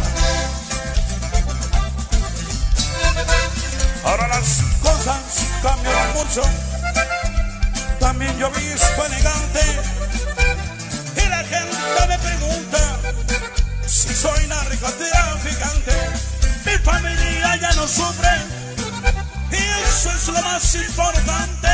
Ahora las cosas cambiaron mucho. También yo visto elegante. Y la gente me pregunta si soy narcotraficante. Mi familia ya no sufre. Y eso es lo más importante.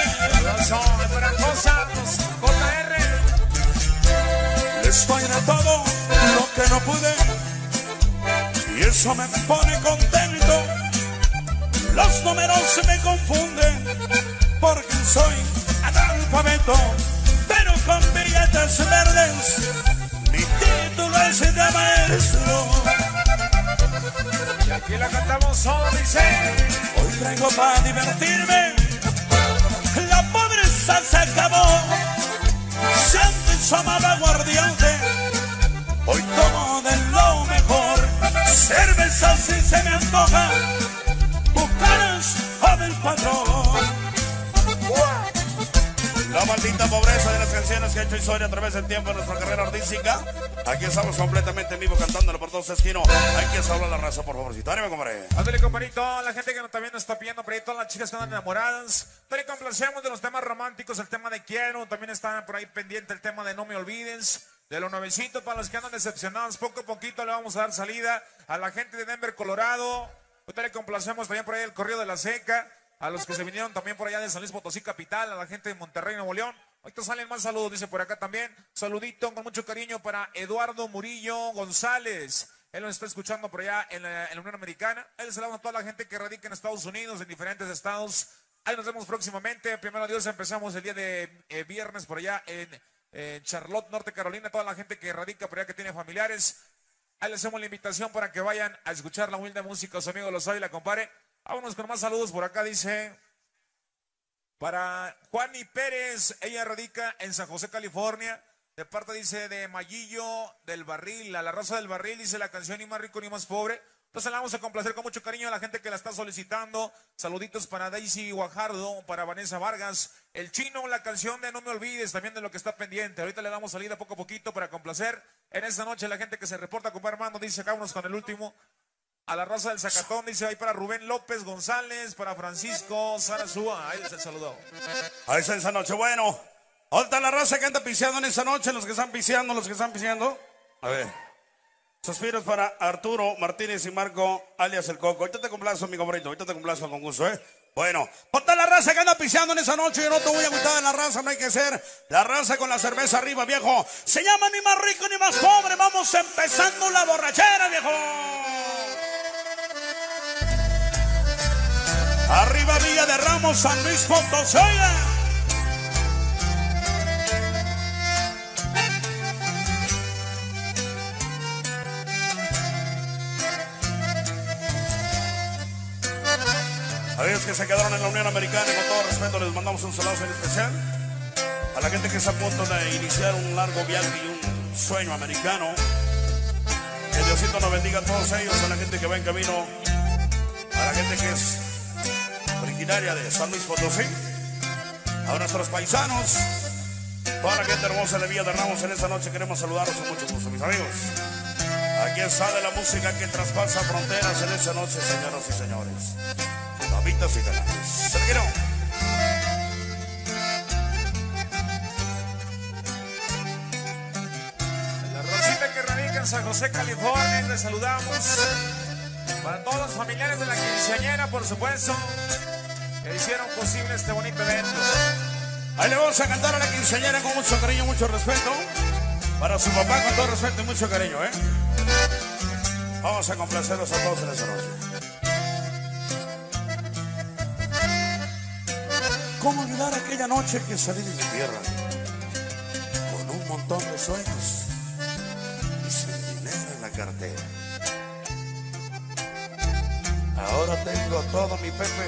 Les doy de todo lo que no pude. Y eso me pone contento. Los números se me confunden porque soy analfabeto, pero con billetes verdes. Mi título es de maestro. Y aquí la cantamos solo, dice. Hoy traigo para divertirme. La pobreza se acabó. Se antes amaba aguardiente. Hoy tomo de lo mejor. Cerveza si se me antoja. Bucanas o del patrón. La maldita pobreza de las canciones que ha hecho historia a través del tiempo en nuestra carrera artística. Aquí estamos completamente en vivo cantándolo por todos esquinos. Hay que hablar la raza, por favorcito. Ánimo, compadre. Ándale, compadrito. La gente que también nos está pidiendo por ahí, todas las chicas que andan enamoradas. Te complacemos de los temas románticos, el tema de quiero. También está por ahí pendiente el tema de no me olvides. De los nuevecitos para los que andan decepcionados. Poco a poquito le vamos a dar salida a la gente de Denver, Colorado. Ahorita le complacemos también por ahí el corrido de la seca. A los que se vinieron también por allá de San Luis Potosí capital, a la gente de Monterrey, Nuevo León. Ahorita salen más saludos, dice por acá también. Saludito con mucho cariño para Eduardo Murillo González. Él nos está escuchando por allá en la Unión Americana. Él se la da a toda la gente que radica en Estados Unidos, en diferentes estados. Ahí nos vemos próximamente. Primero Dios, empezamos el día de viernes por allá en Charlotte, Norte Carolina. Toda la gente que radica por allá, que tiene familiares. Ahí les hacemos la invitación para que vayan a escuchar la humilde música. Su amigo Los Ávila, compadre. Vámonos con más saludos por acá, dice. Para Juani Pérez, ella radica en San José, California. De parte, dice, de Mayillo del Barril, a la raza del Barril, dice la canción Ni más rico ni más pobre. Entonces la vamos a complacer con mucho cariño a la gente que la está solicitando. Saluditos para Daisy Guajardo, para Vanessa Vargas. El Chino, la canción de No me olvides, también de lo que está pendiente. Ahorita le damos salida poco a poquito para complacer. En esta noche la gente que se reporta, compadre Armando, dice, acámonos con el último. A la raza del Zacatón, dice, ahí para Rubén López González, para Francisco Sarazúa. Ahí les el saludo. Ahí está esa noche, bueno. ¿Dónde está la raza que anda piseando en esa noche? Los que están piseando, A ver. Suspiros para Arturo Martínez y Marco, alias El Coco. Ahorita te complazo, mi compadrito, ahorita te complazo con gusto, ¿eh? Bueno, ¿dónde la raza que anda piseando en esa noche? Yo no te voy a gustar de la raza, no hay que ser la raza con la cerveza arriba, viejo. Se llama Ni más rico ni más pobre. Vamos empezando la borrachera, viejo. Arriba Villa de Ramos, San Luis Potosí. A ellos que se quedaron en la Unión Americana, con todo respeto les mandamos un saludo en especial. A la gente que está a punto de iniciar un largo viaje y un sueño americano. Que Diosito nos bendiga a todos ellos, a la gente que va en camino, a la gente que es originaria de San Luis Potosí, a nuestros paisanos, toda la gente hermosa de Villa de Ramos. En esta noche queremos saludarlos con mucho gusto, mis amigos. Aquí está de la música que traspasa fronteras en esta noche, señoras y señores. Papitas y canales. Seguirán. La Rosita que radica en San José, California, les saludamos. Para todos los familiares de la quinceañera, por supuesto, que hicieron posible este bonito evento. Ahí le vamos a cantar a la quinceañera con mucho cariño, mucho respeto. Para su papá con todo respeto y mucho cariño, ¿eh? Vamos a complacerlos a todos en esa noche. ¿Cómo olvidar aquella noche que salí de mi tierra con un montón de sueños y sin dinero en la cartera? Ahora tengo todo, mi Pepe,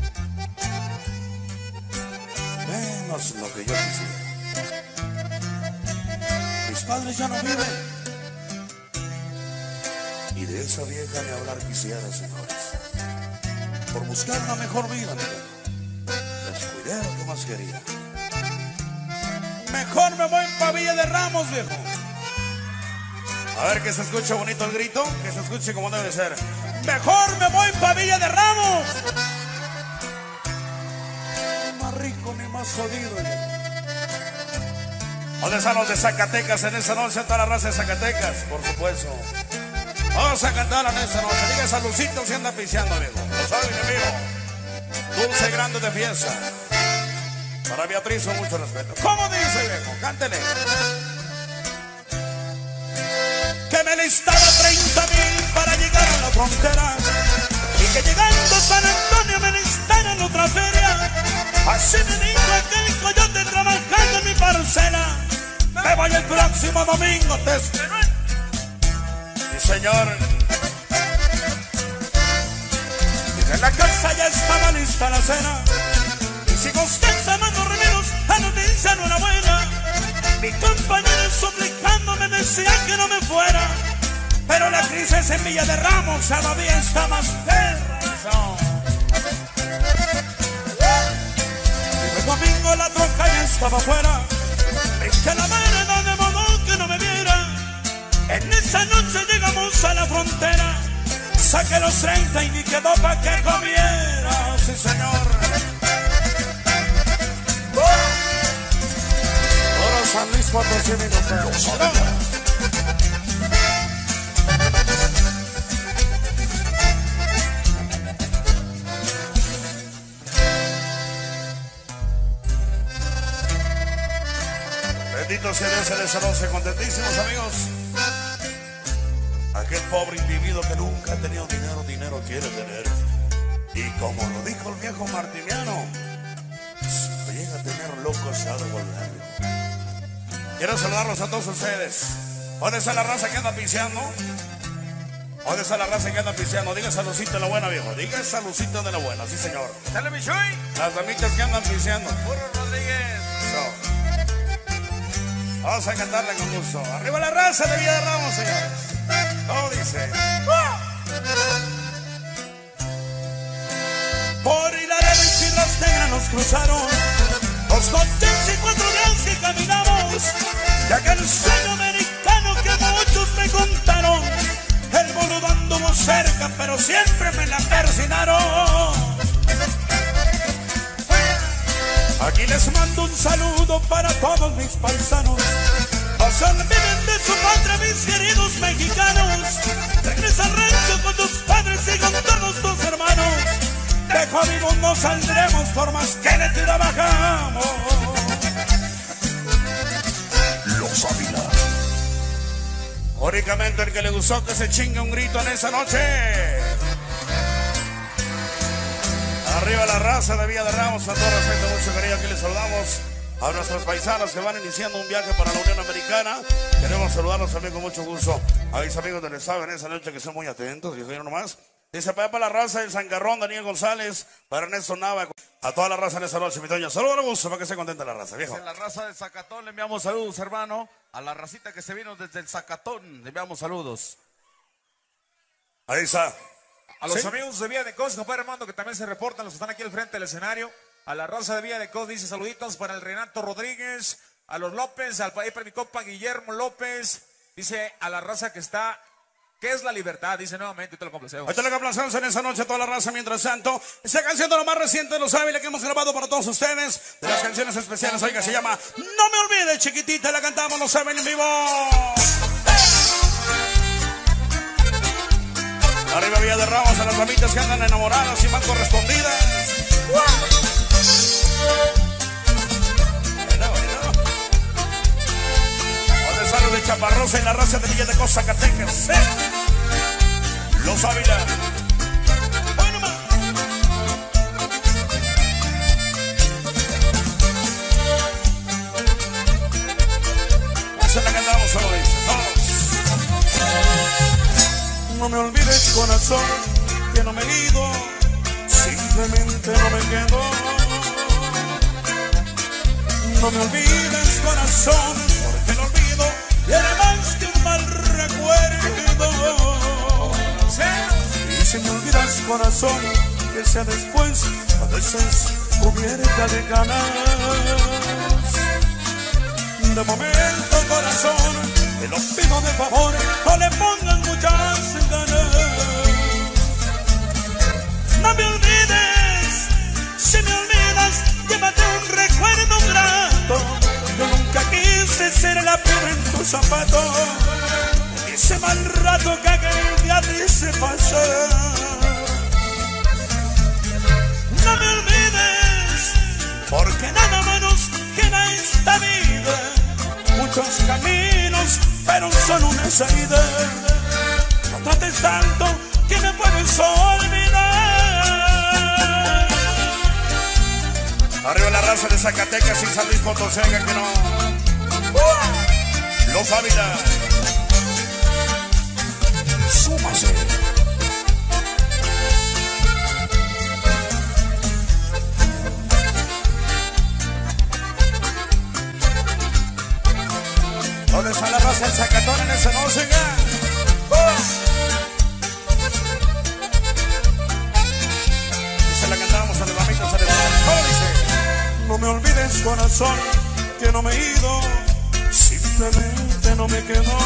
menos lo que yo quisiera. Mis padres ya no viven y de esa vieja ni hablar quisiera, señores. por buscar una mejor vida, descuidé lo que más quería. Mejor me voy pa' Villa de Ramos, viejo. A ver que se escuche bonito el grito, que se escuche como debe ser. Mejor me voy pa' Villa de Ramos. Ni más rico ni más jodido, viejo. ¿Dónde están los de Zacatecas en esta noche? Toda la raza de Zacatecas, por supuesto. Vamos a cantar en esta noche. Diga saludcito si anda piseando, viejo. Lo sabe, mi amigo. Dulce grande de fiesta. Para Beatriz, con mucho respeto. ¿Cómo dice, viejo? Cántele. Que me listaba 30,000 para llegar a la frontera. Y que llegando a San Antonio me listaron otra feria. Así me dijo aquel coyote trabajando en mi parcela. Me voy el próximo domingo, te espero. Sí, señor. Y en la casa ya estaba lista la cena. Y sigo usted llamando remeros, a noticia enhorabuena. Mi compañero suplicándome decía que no me fuera. Pero la crisis en Villa de Ramos cada día está más perra. Y el domingo la troca ya estaba afuera. Que la vereda de modo que no me viera. En esa noche llegamos a la frontera. Saqué los 30 y ni quedó pa' que comiera. Sí, señor. Ahora San Luis Potosí, mi compadre. Bendito sea Dios en esa noche, contentísimos, amigos. Aquel pobre individuo que nunca ha tenido dinero, dinero quiere tener. Y como lo dijo el viejo Martiniano, si llega a tener loco se ha de volver. Quiero saludarlos a todos ustedes. ¿Dónde está la raza que anda piseando? ¿Dónde está la raza que anda piseando? Diga saludcita de la buena, viejo. Diga saludcita de la buena, sí, señor. Dale, mi Chuy. Las damitas que andan piseando. Burro Rodríguez. So. Vamos a cantarle con gusto. Arriba la raza de Villa de Ramos, señores. ¿Cómo dice? Por Hilario y Piedras Negras nos cruzaron los noches y 4 días que caminamos. De aquel sueño americano que muchos me contaron. El boludo anduvo cerca, pero siempre me la persinaron. Aquí les mando un saludo para todos mis paisanos. No se olviden de su patria, mis queridos mexicanos. Regresa al rancho con tus padres y con todos tus hermanos. De jodidos no saldremos por más que le trabajamos. Los Ávila. Únicamente el que le gustó que se chingue un grito en esa noche. Arriba la raza de Villa de Ramos, a todo respeto, mucho cariño, aquí les saludamos a nuestros paisanos que van iniciando un viaje para la Unión Americana. Queremos saludarlos también con mucho gusto a mis amigos del estado en esa noche que son muy atentos, dijeron nomás. Dice para la raza de San Garrón, Daniel González, para Ernesto Nava, a toda la raza en esa noche, mi doña. Saludos a gusto para que se contente la raza, viejo. En la raza de Zacatón le enviamos saludos, hermano. A la racita que se vino desde el Zacatón le enviamos saludos. Ahí está. A los ¿Sí? amigos de Villa de Cos, compadre Armando, que también se reportan, los que están aquí al frente del escenario. A la raza de Villa de Cos dice saluditos para el Renato Rodríguez, a los López, al país para mi compa Guillermo López. Dice a la raza que está, ¿qué es la libertad? Dice nuevamente, te lo complacemos. Ahorita le complacemos en esa noche a toda la raza. Mientras tanto, esta canción de lo más reciente de Los Ávila que hemos grabado para todos ustedes, de las canciones especiales, oiga, se llama No me olvides, chiquitita, la cantamos Los Ávila en vivo. Arriba Villa de Ramos, a las damitas que andan enamoradas y mal correspondidas. ¿Dónde sale de Chaparrosa y la raza de Villa de Cos, Zacatecas? Los Ávila. Bueno, más. Esa la cantamos solo, dice. Todos. No me olvides, corazón, que no me he ido, simplemente no me quedo. No me olvides, corazón, porque el olvido tiene más que un mal recuerdo. Y si me olvidas, corazón, que sea después, a veces cubierta de ganas. De momento, corazón, te lo pido de favor, no le pongas muchas ganas. No me olvides, si me olvidas, llévate un recuerdo grato. Yo nunca quise ser la piedra en tu zapato. Ese mal rato que aquel día te hice pasar. No me olvides, porque nada menos queda esta vida. Muchos caminos, pero solo una salida. No trates tanto que me puedes olvidar. Arriba la raza de Zacatecas y San Luis Potosí, que no. Los Ávila. Súmase. ¿Dónde está la raza del Zacatón en esa música? Y se la cantamos a los amigos de No me olvides, corazón, que no me he ido, simplemente no me quedo.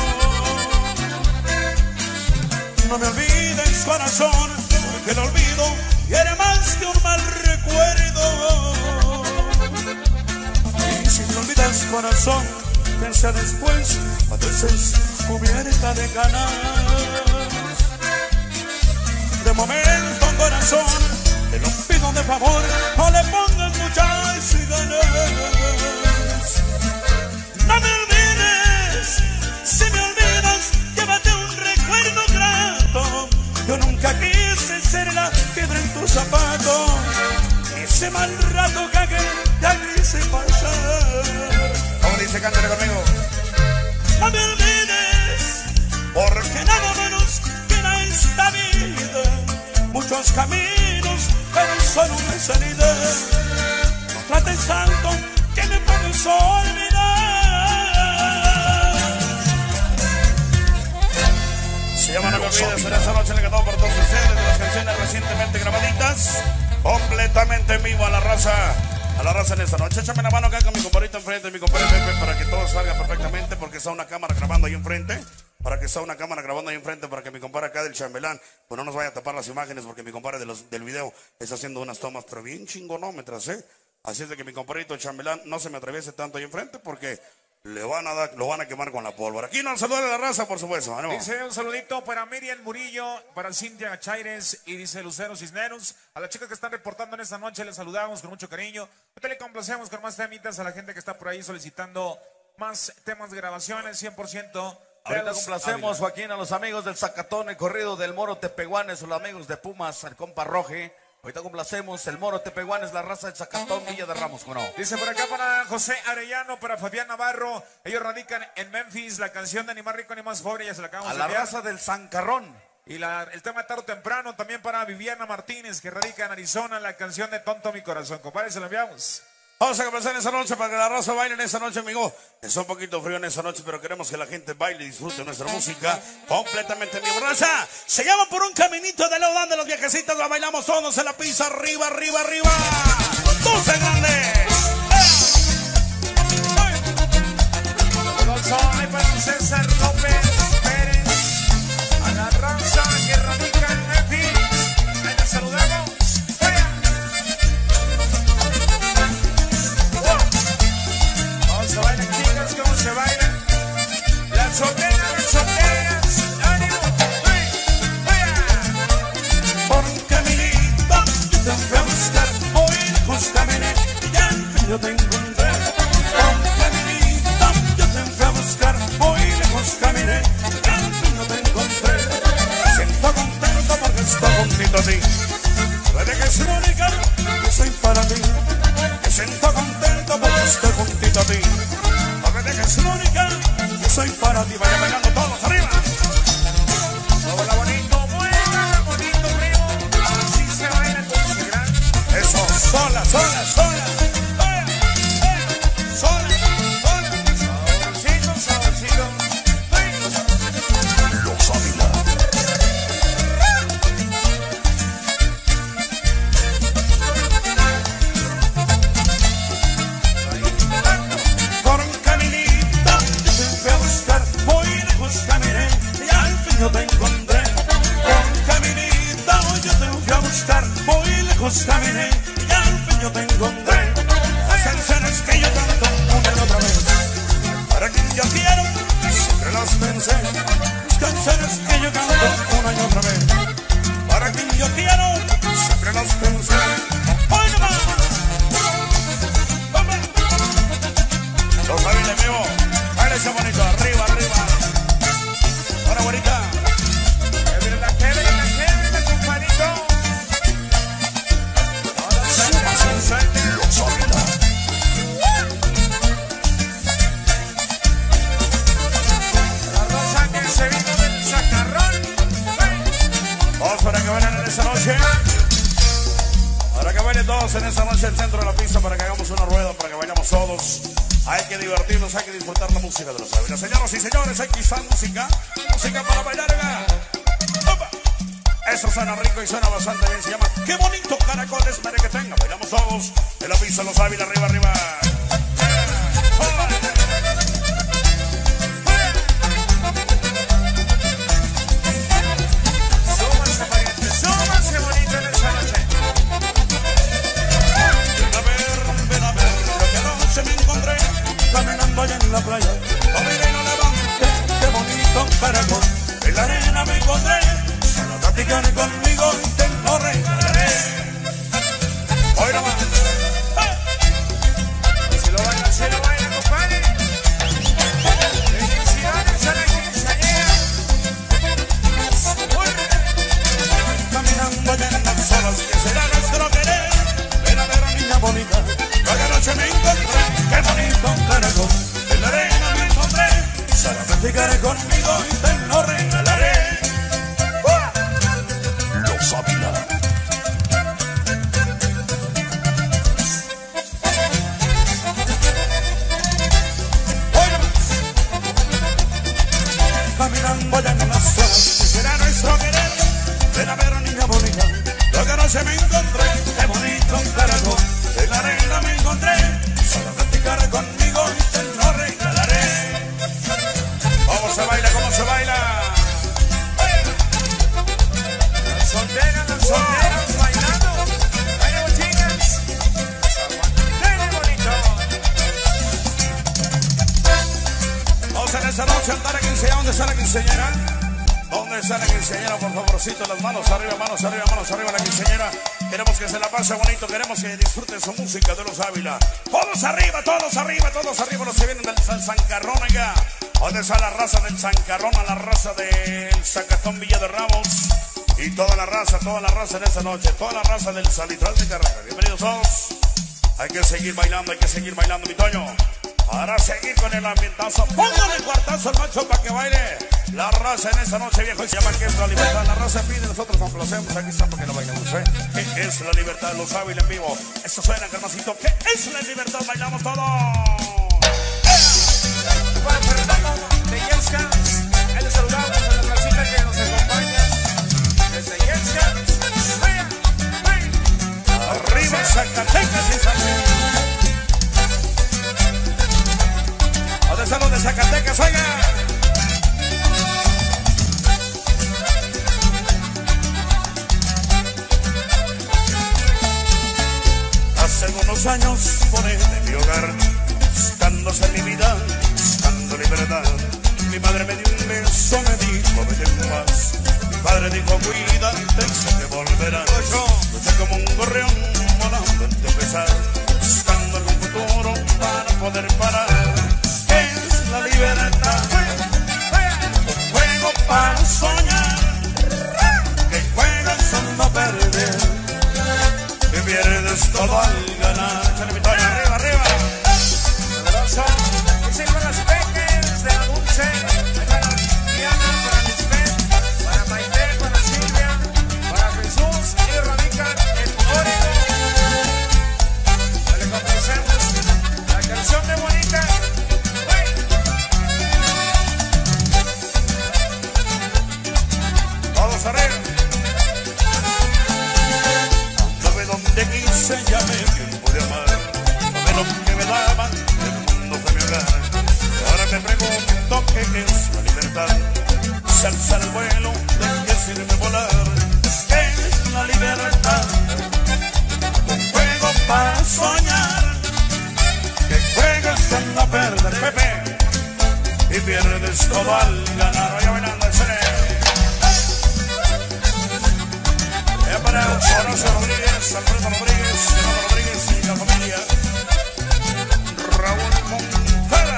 No me olvides, corazón, porque el olvido quiere más que un mal recuerdo. Y si me olvidas, corazón, piensa después, a veces cubierta de ganas. De momento, corazón, te lo pido de favor, no le pongas muchas ganas. No me olvides, si me olvidas, llévate un recuerdo grato. Yo nunca quise ser la piedra en tu zapato. Ese mal rato que aquel ya quise pasar. ¿Cómo dice? Cántale conmigo. No me olvides, porque nada menos queda esta vida. Muchos caminos, pero solo una salida. No trates tanto que me puedes olvidar. Se llama No me olvides, en esta noche le cantamos por todos ustedes de las canciones recientemente grabaditas, completamente en vivo a la raza en esta noche. Échame la mano acá con mi compadrito enfrente, mi compadre Pepe, para que todo salga perfectamente, porque está una cámara grabando ahí enfrente. Para que está una cámara grabando ahí enfrente, para que mi compadre acá del chambelán, pues no nos vaya a tapar las imágenes, porque mi compadre del video está haciendo unas tomas, pero bien chingonómetras, ¿eh? Así es de que mi compadrito chambelán no se me atraviese tanto ahí enfrente, porque lo van a quemar con la pólvora. Aquí nos saluda a la raza, por supuesto. ¿No? Dice un saludito para Miriam Murillo, para Cintia Chaires y dice Lucero Cisneros. A las chicas que están reportando en esta noche les saludamos con mucho cariño. Ahorita le complacemos con más temitas a la gente que está por ahí solicitando más temas de grabaciones 100%. Ahorita complacemos, Joaquín, a los amigos del Zacatón, el corrido del Moro Tepehuanes, o los amigos de Pumas, el compa Roje. Ahorita complacemos el Moro Tepehuanes, la raza del Zacatón, Villa de Ramos, ¿no? Dice por acá para José Arellano, para Fabián Navarro. Ellos radican en Memphis. La canción de Ni más rico ni más pobre, ya se la acabamos a de la enviar. raza del Zancarrón. Y el tema de tarde o temprano también para Viviana Martínez, que radica en Arizona, la canción de Tonto Mi Corazón. Compadre, se la enviamos. Vamos a comenzar esa noche para que la raza baile en esa noche, amigo. Es un poquito frío en esa noche, pero queremos que la gente baile y disfrute nuestra música completamente en vivo. Raza, se llama Por un caminito de Leodán de los viejecitos. La bailamos todos en la pista, arriba, arriba, arriba. ¡Dulce grande! González para César López Pérez, a la raza que radica en Memphis. Ahí les saludamos. Se bailan, chicas, ¿cómo se bailan? Las solteras, ánimo, Por un caminito te fui a buscar, hoy lejos caminé, ya al fin yo te encontré. Por un caminito yo te fui a buscar, hoy lejos caminé, ya al fin yo te encontré. Me siento contento porque estoy juntito a ti. Puede que sea única, yo soy para ti. Me siento contento porque estoy juntito a ti. Porque dejes única, yo soy para ti. Vaya bailando todos arriba. hola, bonito, mueva, bonito, primo. Así se baila con su gran. Eso, sola, sola, sola. Sola, sola. Saborcito, saborcito. Los Ávila. buscar, muy lejos caminé y al fin yo te encontré. Las canciones que yo canto una y otra vez, para quien yo quiero, siempre las pensé. Las canciones que yo canto una y otra vez, para quien yo quiero, siempre las pensé. ¡Hoy no más! Los Ávila en vivo, baile ese bonito, arriba, arriba. Ahora, bonita. Para que bailen en esa noche, para que bailen todos en esa noche el centro de la pista, para que hagamos una rueda, para que bailemos todos. Hay que divertirnos, hay que disfrutar la música de los Ávila. Señoras y señores, aquí está música, música para bailar. ¡Opa! Eso suena rico y suena bastante bien, se llama Qué bonito caracol es que tenga. Bailamos todos en la pista, los Ávila, arriba, arriba. Caminando allá en la playa, no miré y no levanté, qué bonito caracol. En la arena me encontré, solo platicaré conmigo y te lo regalaré. Hoy nomás. Se lo baila, compadre. Felicidades a la quinceañera. Caminando allá en las olas, que será nuestro querer. Ven a ver a niña bonita, cada noche me encontré, qué bonito caracol. En la arena me encontré, solo platicaré conmigo y te lo regalaré. Los Ávila. Caminando allá en las olas, que será nuestro querer. Ven a ver a niña bonita, lo que no se me encontré, qué bonito un caracol. En la arena me encontré, solo platicaré conmigo y te lo regalaré. ¿Cómo se baila? ¿Cómo se baila? Las solteras bailando. Bailemos, chicas. Aguantele bonito. Vamos en esta noche a andar a quinceañera. ¿Dónde está la quinceañera? ¿Dónde está la quinceañera? Por favorcito, las manos arriba, manos arriba, manos arriba, la quinceañera. Queremos que se la pase bonito, queremos que disfruten su música de los Ávila. Todos arriba, todos arriba, todos arriba, los que vienen del Sancarrón allá. ¿Dónde está la raza del Sancarrón, a la raza del Zacatón Villa de Ramos? Y toda la raza en esta noche, toda la raza del Salitral de Carrera. Bienvenidos todos. Hay que seguir bailando, mi Toño. Para seguir con el ambientazo, póngale cuartazo al macho para que baile. La raza en esta noche, viejo, y se llama que es la libertad. La raza pide, nosotros complacemos. Aquí está para que no bailemos, ¿eh? ¿Qué es la libertad? Los Ávila en vivo. Esto suena, Carmacito. ¿Qué es la libertad? Bailamos todos. Para Fernando de Yescans, ahí les saludamos a la placita que nos acompaña desde Yescans. Arriba Zacatecas y Zacatecas. ¿Dónde están los de Zacatecas? Oiga. Hace algunos años fuera de mi hogar, buscando ser mi vida, buscando libertad. Mi madre me dio un beso, me dijo vete en paz. Mi padre dijo cuídate, sé que volverás. Luché como un gorrión volando en tu pesar, buscando algún futuro para poder parar. ¿Qué es la libertad? Un juego para soñar, que juegas a no perder, que pierdes todo al ganar. Échale mi Toño, arriba, arriba. Sabroso. Y sí, con las peques de la Dulce. Para Diana, para Lisbeth, para Maite, para Silvia, para Jesús. Ellos radican en Oregon. Ya le complacemos la canción de Bonita. todo al ganar. Vaya bailando el cine. Para Horacio Rodríguez, Alfredo Rodríguez, Fernando Rodríguez y la familia Raúl Montera.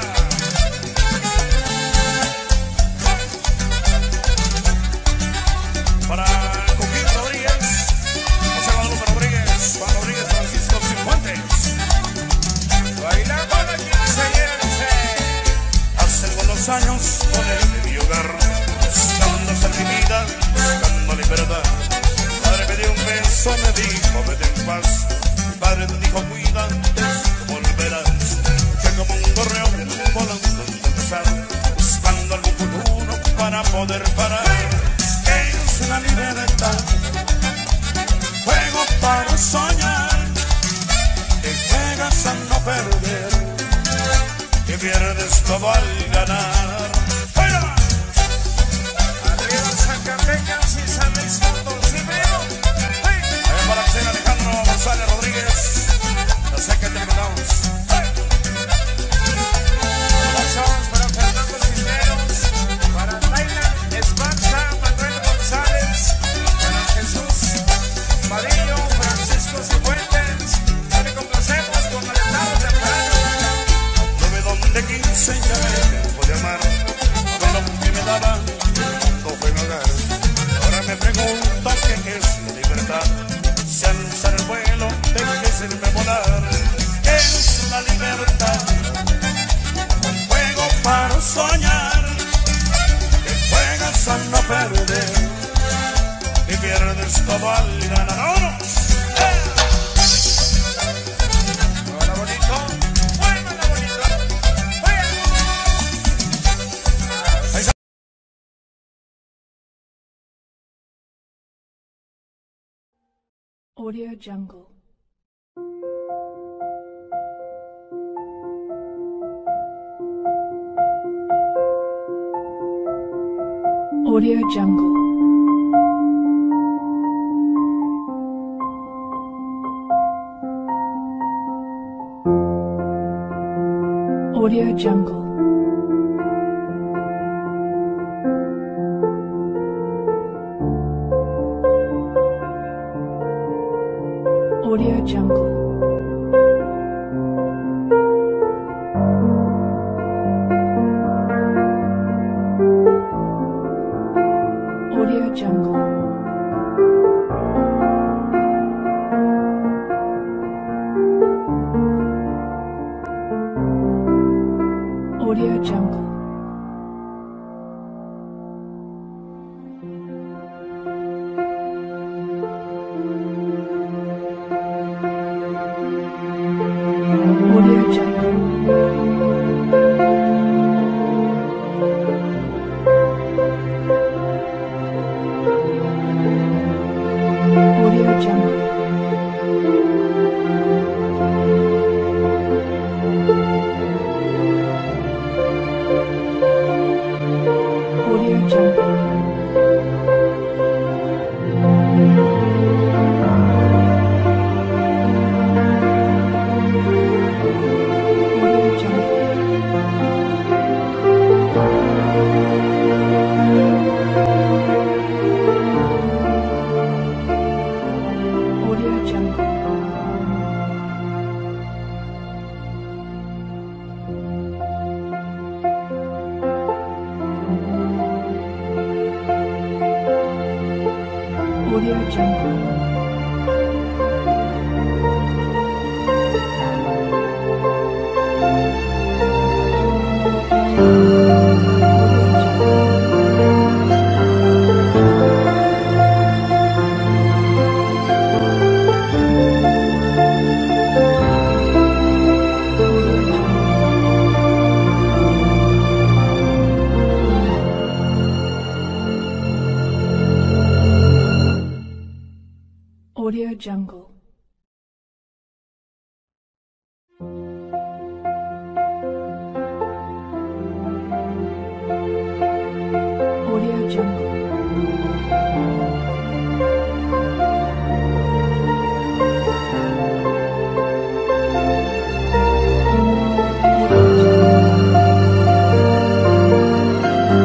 Para Coquín Rodríguez, José Guadalupe Rodríguez, Juan Rodríguez, Francisco Cifuentes. Bailando la quinceañera. Hace algunos años con él de mi hogar, buscando hacer mi vida, buscando libertad. Me dio un beso, me dijo, vete en paz. Mi padre me dijo, cuida antes que volverás. Que como un correo volando a empezar, buscando algún futuro para poder parar. Es la libertad, juego para soñar. Te juegas a no perder, que pierdes todo al ganar. ¡Fuera! Arriba Zacatecas y San Luis Potosí. Para Axel Alejandro González Rodríguez, no sé qué terminamos. Abrazos para Fernando Cisneros, para Tailand Esparza, Manuel González, para Jesús Padillo, Francisco Cifuentes. Le complacemos con alentados de plano. Tuve donde quise ya me dejó de amar, a ver lo que me daba, no fue mi hogar. Ahora me pregunto qué es la libertad. Si alzar el vuelo, tengo que decirme volar. Es la libertad, un juego para soñar. Que juegas a no perder, y pierdes todo al ganar. ¡Vámonos! Hola bonito, hola bonito. Audio Jungle. Audio Jungle. Audio Jungle. Audio Jungle. Audio Jungle. Audio Jungle. Audio Jungle. Audio Jungle. Audio Jungle. Audio Jungle. Audio Jungle. Audio Jungle. Audio Jungle. Audio Jungle. Audio Jungle.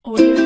Audio